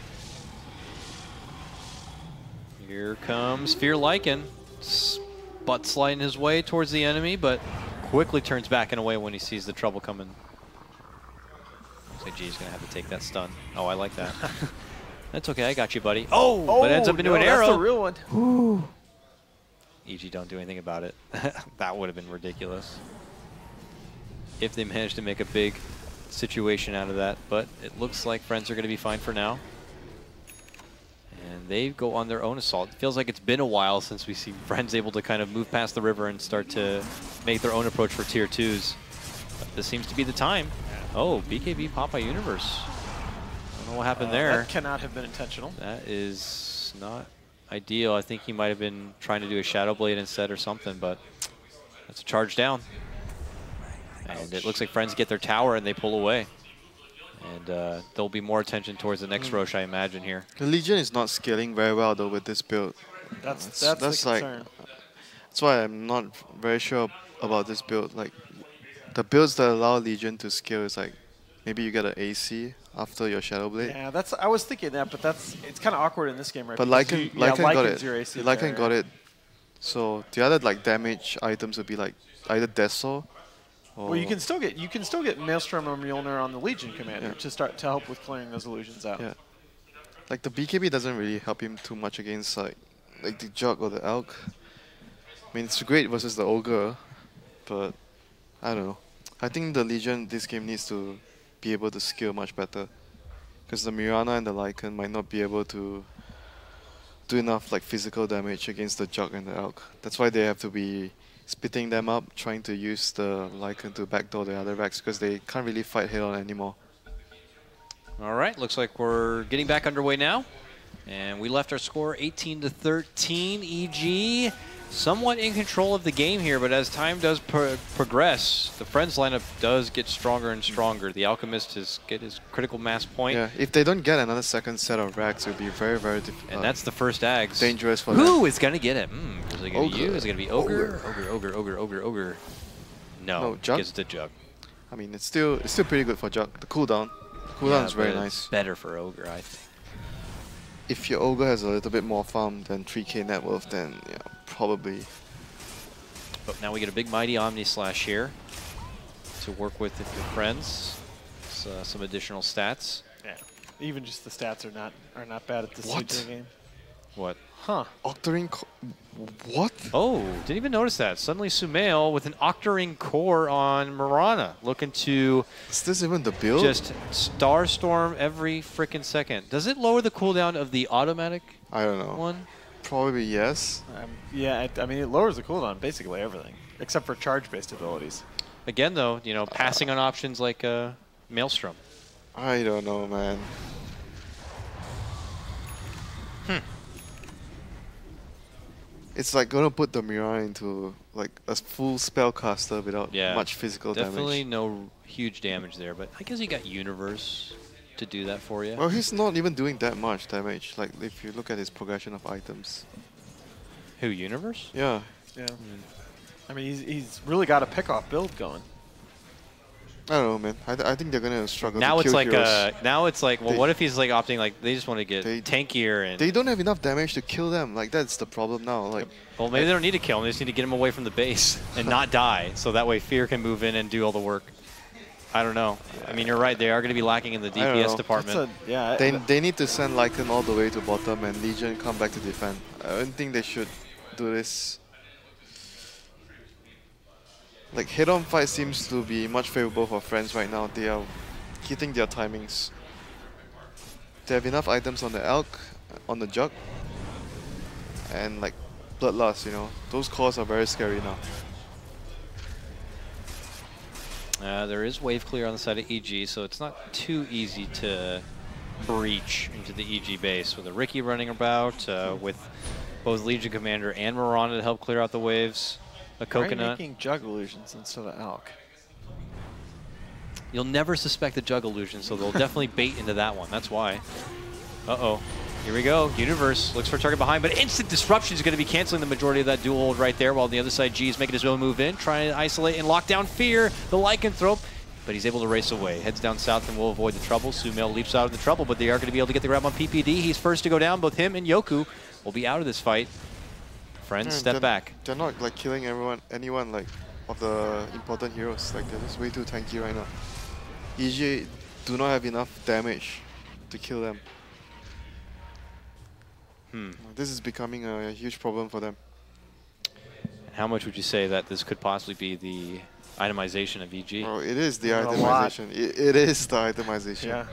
Here comes Fear Lycan, butt sliding his way towards the enemy, but quickly turns back and away when he sees the trouble coming. Looks like G's gonna have to take that stun. Oh, I like that. That's okay, I got you, buddy. Oh, but ends up into no, an that's arrow. the real one. E G don't do anything about it. That would have been ridiculous if they managed to make a big situation out of that, but it looks like Friends are going to be fine for now. And they go on their own assault. It feels like it's been a while since we see Friends able to kind of move past the river and start to make their own approach for tier twos. But this seems to be the time. Oh, B K B Popeye Universe. I don't know what happened Uh, there. That cannot have been intentional. That is not ideal. I think he might have been trying to do a Shadow Blade instead or something, but that's a charge down. And it looks like Friends get their tower and they pull away. And uh, there'll be more attention towards the next Rosh, I imagine, here. The Legion is not scaling very well though with this build. That's That's- that's, that's the like- concern. That's why I'm not very sure about this build. Like, the builds that allow Legion to scale is like, maybe you get an A C after your Shadow Blade. Yeah, that's. I was thinking that, but that's. It's kind of awkward in this game, right? But Because Lycan, you- yeah, Lycan got Lycan's it. your A C Lycan player. got it. So the other like damage items would be like either Deso or Well, you can still get you can still get Maelstrom or Mjolnir on the Legion commander Yeah. to start to help with clearing those illusions out. yeah. Like the B K B doesn't really help him too much against like like the Jug or the Elk. I mean, it's great versus the Ogre, but I don't know. I think the Legion this game needs to be able to scale much better, because the Mirana and the Lycan might not be able to do enough like physical damage against the Jug and the Elk. That's why they have to be splitting them up, trying to use the Lycan to backdoor the other racks, because they can't really fight head-on anymore. All right, looks like we're getting back underway now. And we left our score eighteen to thirteen. E G somewhat in control of the game here, but as time does pro progress, the Friends lineup does get stronger and stronger. The Alchemist is get his critical mass point, Yeah, if they don't get another second set of racks, it would be very, very diff- and uh, that's the first Ags. dangerous for them. Who is going to get it? Mm, is it going to be you? Ogre. Is it going to be Ogre? Ogre, Ogre, Ogre, Ogre, Ogre. No, No, Jug? gets the Jug. I mean, it's still it's still pretty good for Jug. The cooldown, the cooldown Yeah, is very but it's nice. better for Ogre, I think. If your Ogre has a little bit more farm than three K net worth, then yeah, probably. But now we get a big mighty Omni Slash here to work with if your friends. It's, uh, some additional stats. Yeah. Even just the stats are not are not bad at this What? stage of the game. What? Huh. Octarine. Co what? Oh, didn't even notice that. Suddenly Sumail with an Octarine core on Mirana, looking to Is this even the build? just Starstorm every freaking second. Does it lower the cooldown of the automatic I don't know. one? Probably yes. Um, yeah, I, I mean, it lowers the cooldown basically everything, except for charge-based abilities. Again, though, you know, passing on options like uh, Maelstrom. I don't know, man. Hmm. It's like gonna put the Mirai into like a full spellcaster without Yeah, much physical definitely damage. no huge damage there, but I guess you got Universe to do that for you. Well, he's not even doing that much damage. Like if you look at his progression of items. Who, Universe? Yeah. Yeah. I mean, he's, he's really got a pick-off build going. I don't know, man. I, th I think they're gonna struggle. Now to it's kill like heroes. uh, now it's like, well, They- what if he's like opting like they just want to get They- tankier and They don't have enough damage to kill them. Like that's the problem now. Like well, maybe they don't need to kill him. They just need to get him away from the base and not die, so that way Fear can move in and do all the work. I don't know. I mean, you're right. They are going to be lacking in the D I don't P S know. department. That's a, yeah. they I- they need to send Lycan all the way to bottom and Legion come back to defend. I don't think they should do this. Like head-on fight seems to be much favorable for Friends right now. They are hitting their timings. They have enough items on the Elk, on the Jug, and like Bloodlust, you know. Those cores are very scary now. Uh, there is wave clear on the side of E G, so it's not too easy to breach into the E G base with a Riki running about, uh, with both Legion Commander and Mirana to help clear out the waves. A Why are you Coconut. making Jug Illusions instead of Alk? You'll never suspect the Jug Illusion, so they'll definitely bait into that one. That's why. Uh-oh. Here we go. Universe looks for a target behind, but instant disruption is going to be canceling the majority of that dual hold right there, while on the other side, G is making his own move in, trying to isolate and lock down Fear, the Lycanthrope, but he's able to race away. Heads down south and will avoid the trouble. Sumail leaps out of the trouble, but they are going to be able to get the grab on P P D. He's first to go down. Both him and Yoku will be out of this fight. Friends, Yeah, step they're- back. They're not like killing everyone, anyone like of the important heroes. Like they're just way too tanky right now. E G do not have enough damage to kill them. Hmm. This is becoming a, a huge problem for them. How much would you say that this could possibly be the itemization of E G? Bro, it is the A lot. itemization. It, it is the itemization. Yeah.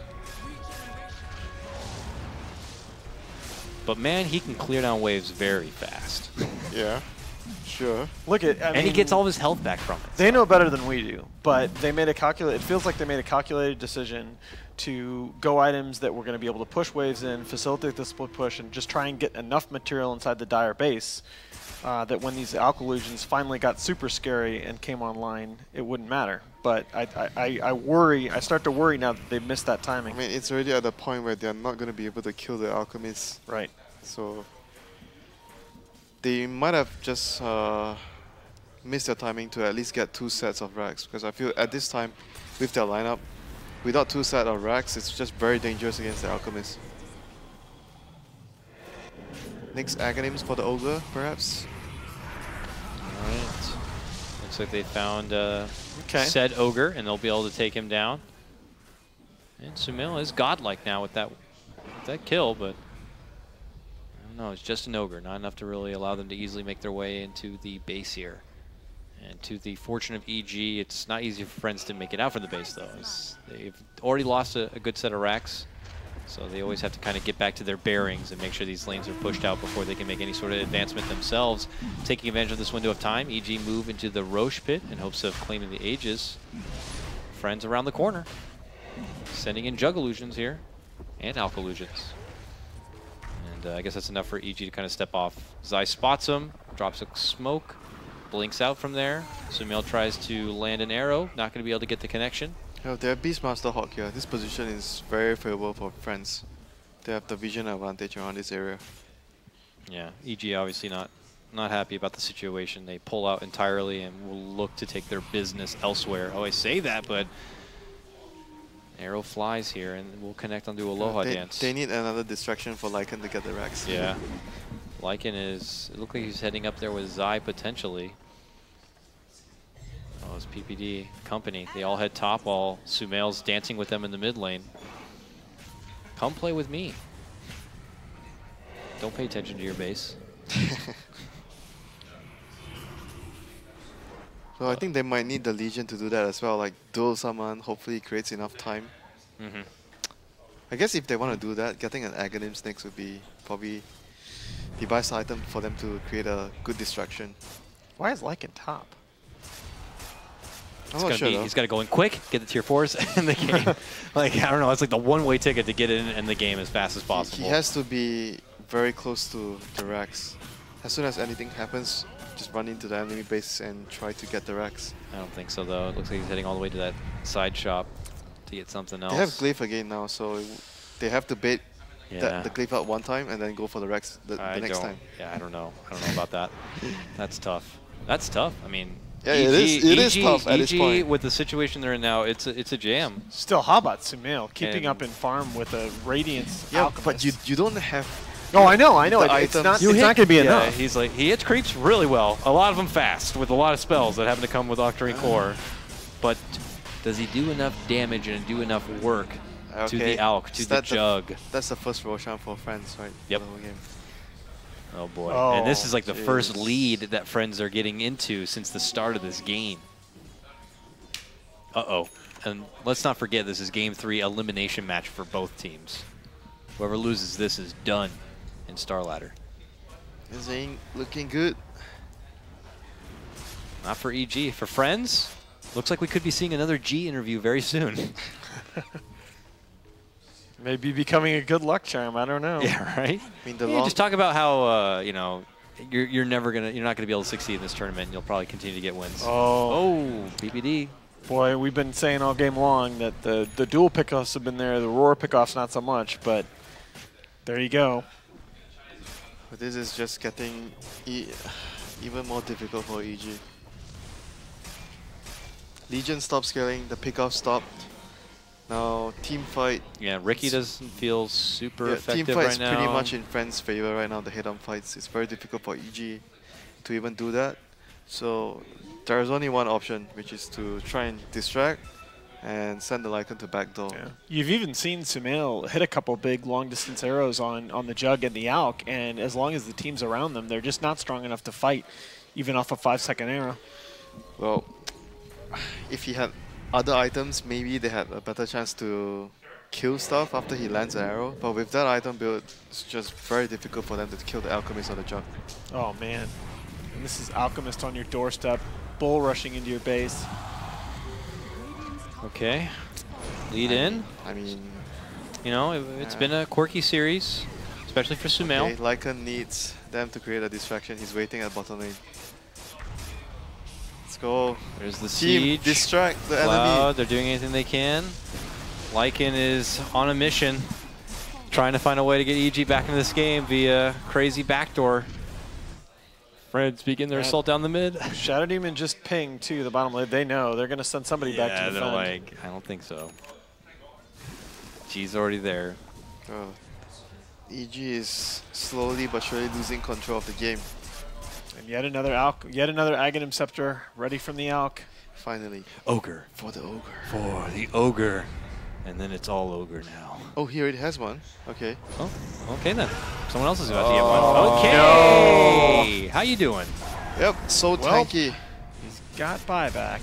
But man, he can clear down waves very fast. Yeah. Sure. Look at. I and he mean, gets all of his health back from it. They know better than we do, but they made a calculate. It feels like they made a calculated decision to go items that were going to be able to push waves in, facilitate the split push, and just try and get enough material inside the Dire base uh, that when these Alk Illusions finally got super scary and came online, it wouldn't matter. But I, I, I, I worry. I start to worry now that they've missed that timing. I mean, it's already at the point where they're not going to be able to kill the alchemists. Right. So they might have just uh, missed their timing to at least get two sets of racks. Because I feel at this time, with their lineup, without two sets of racks, it's just very dangerous against the alchemists. Next Aghanims for the Ogre, perhaps? Alright. Looks like they found uh, Okay. said Ogre, and they'll be able to take him down. And Sumail is godlike now with that, with that kill, but I don't know, it's just an Ogre, not enough to really allow them to easily make their way into the base here. And to the fortune of E G, it's not easy for Friends to make it out from the base, though. It's, they've already lost a, a good set of racks, so they always have to kind of get back to their bearings and make sure these lanes are pushed out before they can make any sort of advancement themselves. Taking advantage of this window of time, E G move into the Roche pit in hopes of claiming the Aegis. Friends around the corner, sending in Jug Illusions here, and Alk Illusions. And uh, I guess that's enough for E G to kind of step off. Zai spots him, drops a smoke, blinks out from there. Sumail tries to land an arrow, not going to be able to get the connection. Yeah, they have Beastmaster Hawk here. This position is very favorable for Friends. They have the vision advantage around this area. Yeah, E G obviously not not happy about the situation. They pull out entirely and will look to take their business elsewhere. Oh, I say that, but arrow flies here and will connect onto Aloha they, Dance. They need another distraction for Lycan to get the racks. Yeah. Lycan is, it looks like he's heading up there with Zai potentially. Oh, it's P P D company. They all head top while Sumail's dancing with them in the mid lane. Come play with me. Don't pay attention to your base. So I think they might need the Legion to do that as well, like duel someone, hopefully it creates enough time. Mm-hmm. I guess if they want to do that, getting an Aghanim's next would be probably the best item for them to create a good distraction. Why is Lycan top? I'm It's not gonna sure be, though. he's got to go in quick, get the tier fours in the game. Like, I don't know, it's like the one-way ticket to get in in the game as fast as He- possible. He has to be very close to the Rex. As soon as anything happens, just run into the enemy base and try to get the Rex. I don't think so, though. It looks like he's heading all the way to that side shop to get something else. They have Glyph again now, so they have to bait Yeah. that, the Glyph out one time and then go for the Rex the, I the next don't, time. Yeah, I don't know. I don't know about that. That's tough. That's tough. I mean, Yeah, it is- it is tough at this E G point. with the situation they're in now, it's a, it's a jam. Still, how about Sumail keeping And- up in farm with a Radiance Yeah, Alchemist? but you you don't have. Oh, I know, I know. The It, it's items- not, You it's not going to be yeah, enough. he's like, he hits creeps really well. A lot of them fast with a lot of spells that happen to come with Octarine Core. But does he do enough damage and do enough work to Okay, the Alk, to is the that the- Jug? That's the first Roshan for Friends, right? Yep. The whole game. Oh boy. Oh, and this is like the first jeez. lead that Friends are getting into since the start of this game. Uh-oh. And let's not forget this is game three elimination match for both teams. Whoever loses this is done in Star Ladder. This ain't looking good. Not for E G. For Friends, looks like we could be seeing another G interview very soon. Maybe becoming a good luck charm. I don't know. Yeah, right? I mean, the Yeah, long. just talk about how, uh, you know, you're, you're never going to, you're not going to be able to succeed in this tournament and you'll probably continue to get wins. Oh, Oh, B B D. boy, we've been saying all game long that the, the dual pickoffs have been there. The roar pickoffs, not so much, but there you go. But this is just getting e even more difficult for E G. Legion stopped scaling, the pickoff stopped. Now team fight. Yeah, Ricky doesn't feel super Yeah, effective team fight right is now. pretty much in Friends' favor right now. The head-on fights, it's very difficult for E G to even do that. So there is only one option, which is to try and distract and send the Lycan to backdoor. Yeah. You've even seen Sumail hit a couple big long-distance arrows on, on the Jug and the Alk, and as long as the team's around them, they're just not strong enough to fight, even off a five-second arrow. Well, if he had other items, maybe they had a better chance to kill stuff after he lands an arrow. But with that item build, it's just very difficult for them to kill the Alchemist or the Jug. Oh, man. And this is Alchemist on your doorstep, bull rushing into your base. Okay. Lead in. I mean, You know, it, it's Yeah. been a quirky series, especially for Sumail. okay, Lycan needs them to create a distraction. He's waiting at bottom lane. Let's go. There's the Team, siege. distract the Cloud, enemy. they're doing anything they can. Lycan is on a mission, trying to find a way to get E G back into this game via crazy backdoor. Friends begin their Yeah. assault down the mid. Shadow Demon just pinged to the bottom lane. They know. They're going to send somebody back Yeah, to they're defend. like, I don't think so. G's already there. Oh. E G is slowly but surely losing control of the game. And yet another Alk, yet another Aghanim Scepter ready from the Alk. Finally, Ogre. for the ogre. For the ogre. And then it's all ogre now. Oh, he already has one. Okay. Oh, okay then. Someone else is about to get one. Oh, Okay. How you doing? Yep, so Well, tanky. He's got buyback.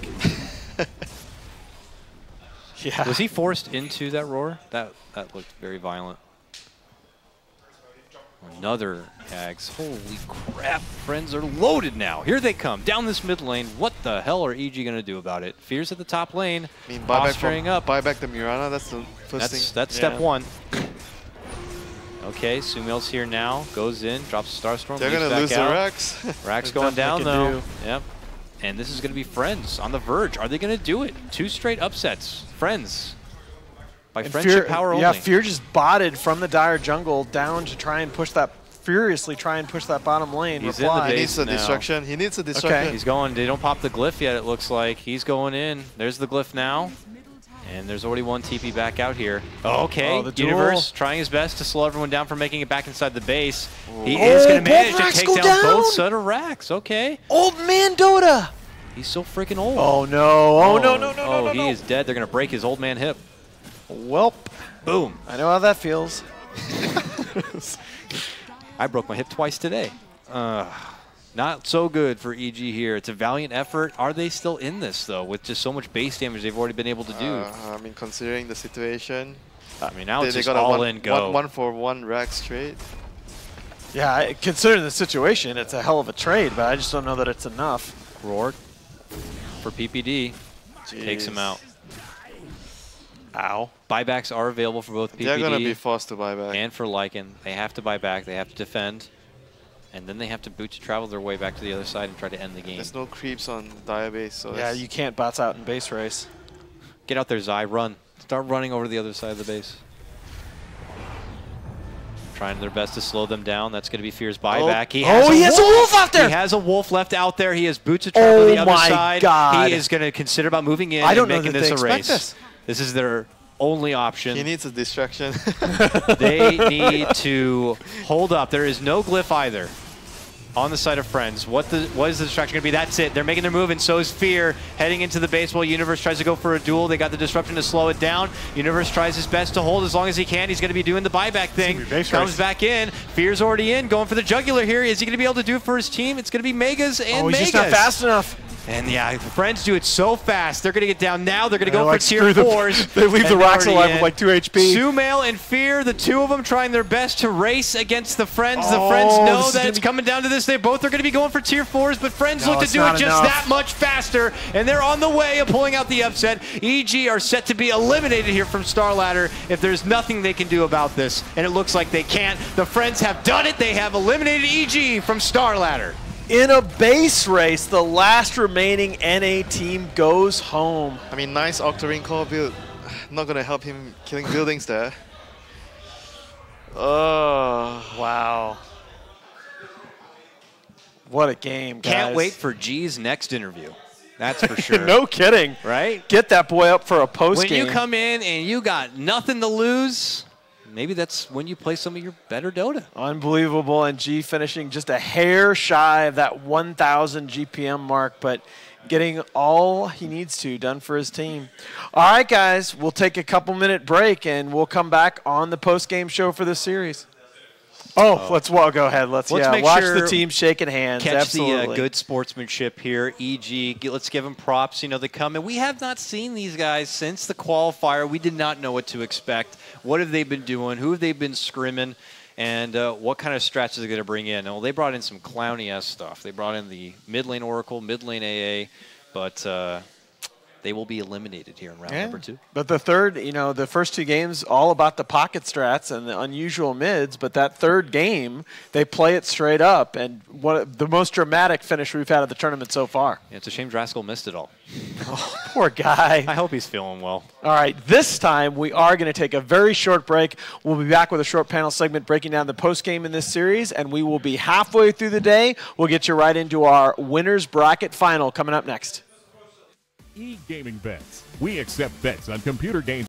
Yeah. Was he forced into that roar? That that looked very violent. Another Ags. Holy crap. Friends are loaded now. Here they come. Down this mid lane. What the hell are E G going to do about it? Fears at the top lane. I mean, buy back, Posturing from, up. buy back the Mirana. That's the first That's, thing. that's Yeah. step one. Okay, Sumail's here now. Goes in, drops Starstorm. They're leaps gonna back lose out. the Rex. Rack's There's going nothing down they though. can Yep. And this is going to be Friends on the verge. Are they going to do it? Two straight upsets. Friends. By And friendship Fear, power yeah, only. Fear just botted from the Dire jungle down to try and push that, furiously try and push that bottom lane. He's in the Reply. he base needs a now. distraction. He needs a distraction. He's going. They don't pop the glyph yet, it looks like. He's going in. There's the glyph now. And there's already one T P back out here. Okay, Oh, the duel. Universe trying his best to slow everyone down from making it back inside the base. He Oh, is going to both manage to racks take go down, down? both set of racks. Okay. Old man Dota. He's so freaking old. Oh no! Oh, no! No! No! Oh, no! he no. is dead. They're going to break his old man hip. Welp. Boom. I know how that feels. I broke my hip twice today. Uh, not so good for E G here. It's a valiant effort. Are they still in this, though, with just so much base damage they've already been able to do? Uh, I mean, considering the situation, I mean, now they, it's they just got a all one, in go. One, one for one rack straight. Yeah, I- considering the situation, it's a hell of a trade, but I just don't know that it's enough. Rourke for P P D takes him Jeez. out. Ow. Buybacks are available for both P P D They're gonna be forced to buy back. and for Lycan. They have to buy back. They have to defend. And then they have to boot to travel their way back to the other side and try to end the game. There's no creeps on Diabase, so Yeah, it's- you can't bots out in base race. Get out there, Zai. Run. Start running over to the other side of the base. Trying their best to slow them down. That's going to be Fear's buyback. He has oh, a he has a wolf out there! He has a wolf left out there. He has boots to travel Oh to the other my side. God. He is going to consider about moving in I don't and know making that this they a expect race. this. This is their only option. he needs a distraction. They need to hold up. There is no glyph either on the side of Friends. What the what is the distraction going to be? That's it. They're making their move, and so is Fear heading into the base while Universe tries to go for a duel. They got the disruption to slow it down. Universe tries his best to hold as long as he can. He's going to be doing the buyback thing. base Comes race. back in. Fear's already in, going for the jugular here. Is he going to be able to do it for his team? It's going to be Megas and Oh, he's Megas. just not fast enough. And yeah, the Friends do it so fast. They're going to get down now. They're going to They're go like, for tier screw the- fours. they leave and the they're rocks already alive in. with like two H P. Sumail and Fear, the two of them trying their best to race against the Friends. The Oh, Friends this know is that gonna it's be- coming down to this. They both are going to be going for tier fours, but Friends No, look to it's do it not just enough. that much faster, and they're on the way of pulling out the upset. E G are set to be eliminated here from Star Ladder if there's nothing they can do about this, and it looks like they can't. The Friends have done it. They have eliminated E G from Star Ladder. In a base race, the last remaining N A team goes home. I mean, nice Octarine core build. Not gonna help him killing buildings there. Oh, Wow. What a game, guys. Can't wait for G's next interview. That's for sure. No kidding. Right? Get that boy up for a post When game. you come in and you got nothing to lose, maybe that's when you play some of your better Dota. Unbelievable, and G finishing just a hair shy of that one thousand G P M mark, but getting all he needs to done for his team. All right, guys, we'll take a couple minute break, and we'll come back on the post game show for this series. Oh, let's well go ahead. Let's, Let's yeah, make watch sure the team shaking hands. Catch Absolutely. the uh, good sportsmanship here. E G, g- let's give them props. You know, they come, and we have not seen these guys since the qualifier. We did not know what to expect. What have they been doing? Who have they been scrimming? And uh, what kind of strats are they going to bring in? Well, they brought in some clowny-esque stuff. They brought in the mid lane Oracle, mid lane A A, but uh, they will be eliminated here in round Yeah. number two. But the third, you know, the first two games, all about the pocket strats and the unusual mids. But that third game, they play it straight up. And what the most dramatic finish we've had of the tournament so far. Yeah, it's a shame Draskell missed it all. Poor guy. I hope he's feeling well. All right, this time we are going to take a very short break. We'll be back with a short panel segment breaking down the post game in this series, and we will be halfway through the day. We'll get you right into our winners bracket final coming up next. E-gaming bets. We accept bets on computer games.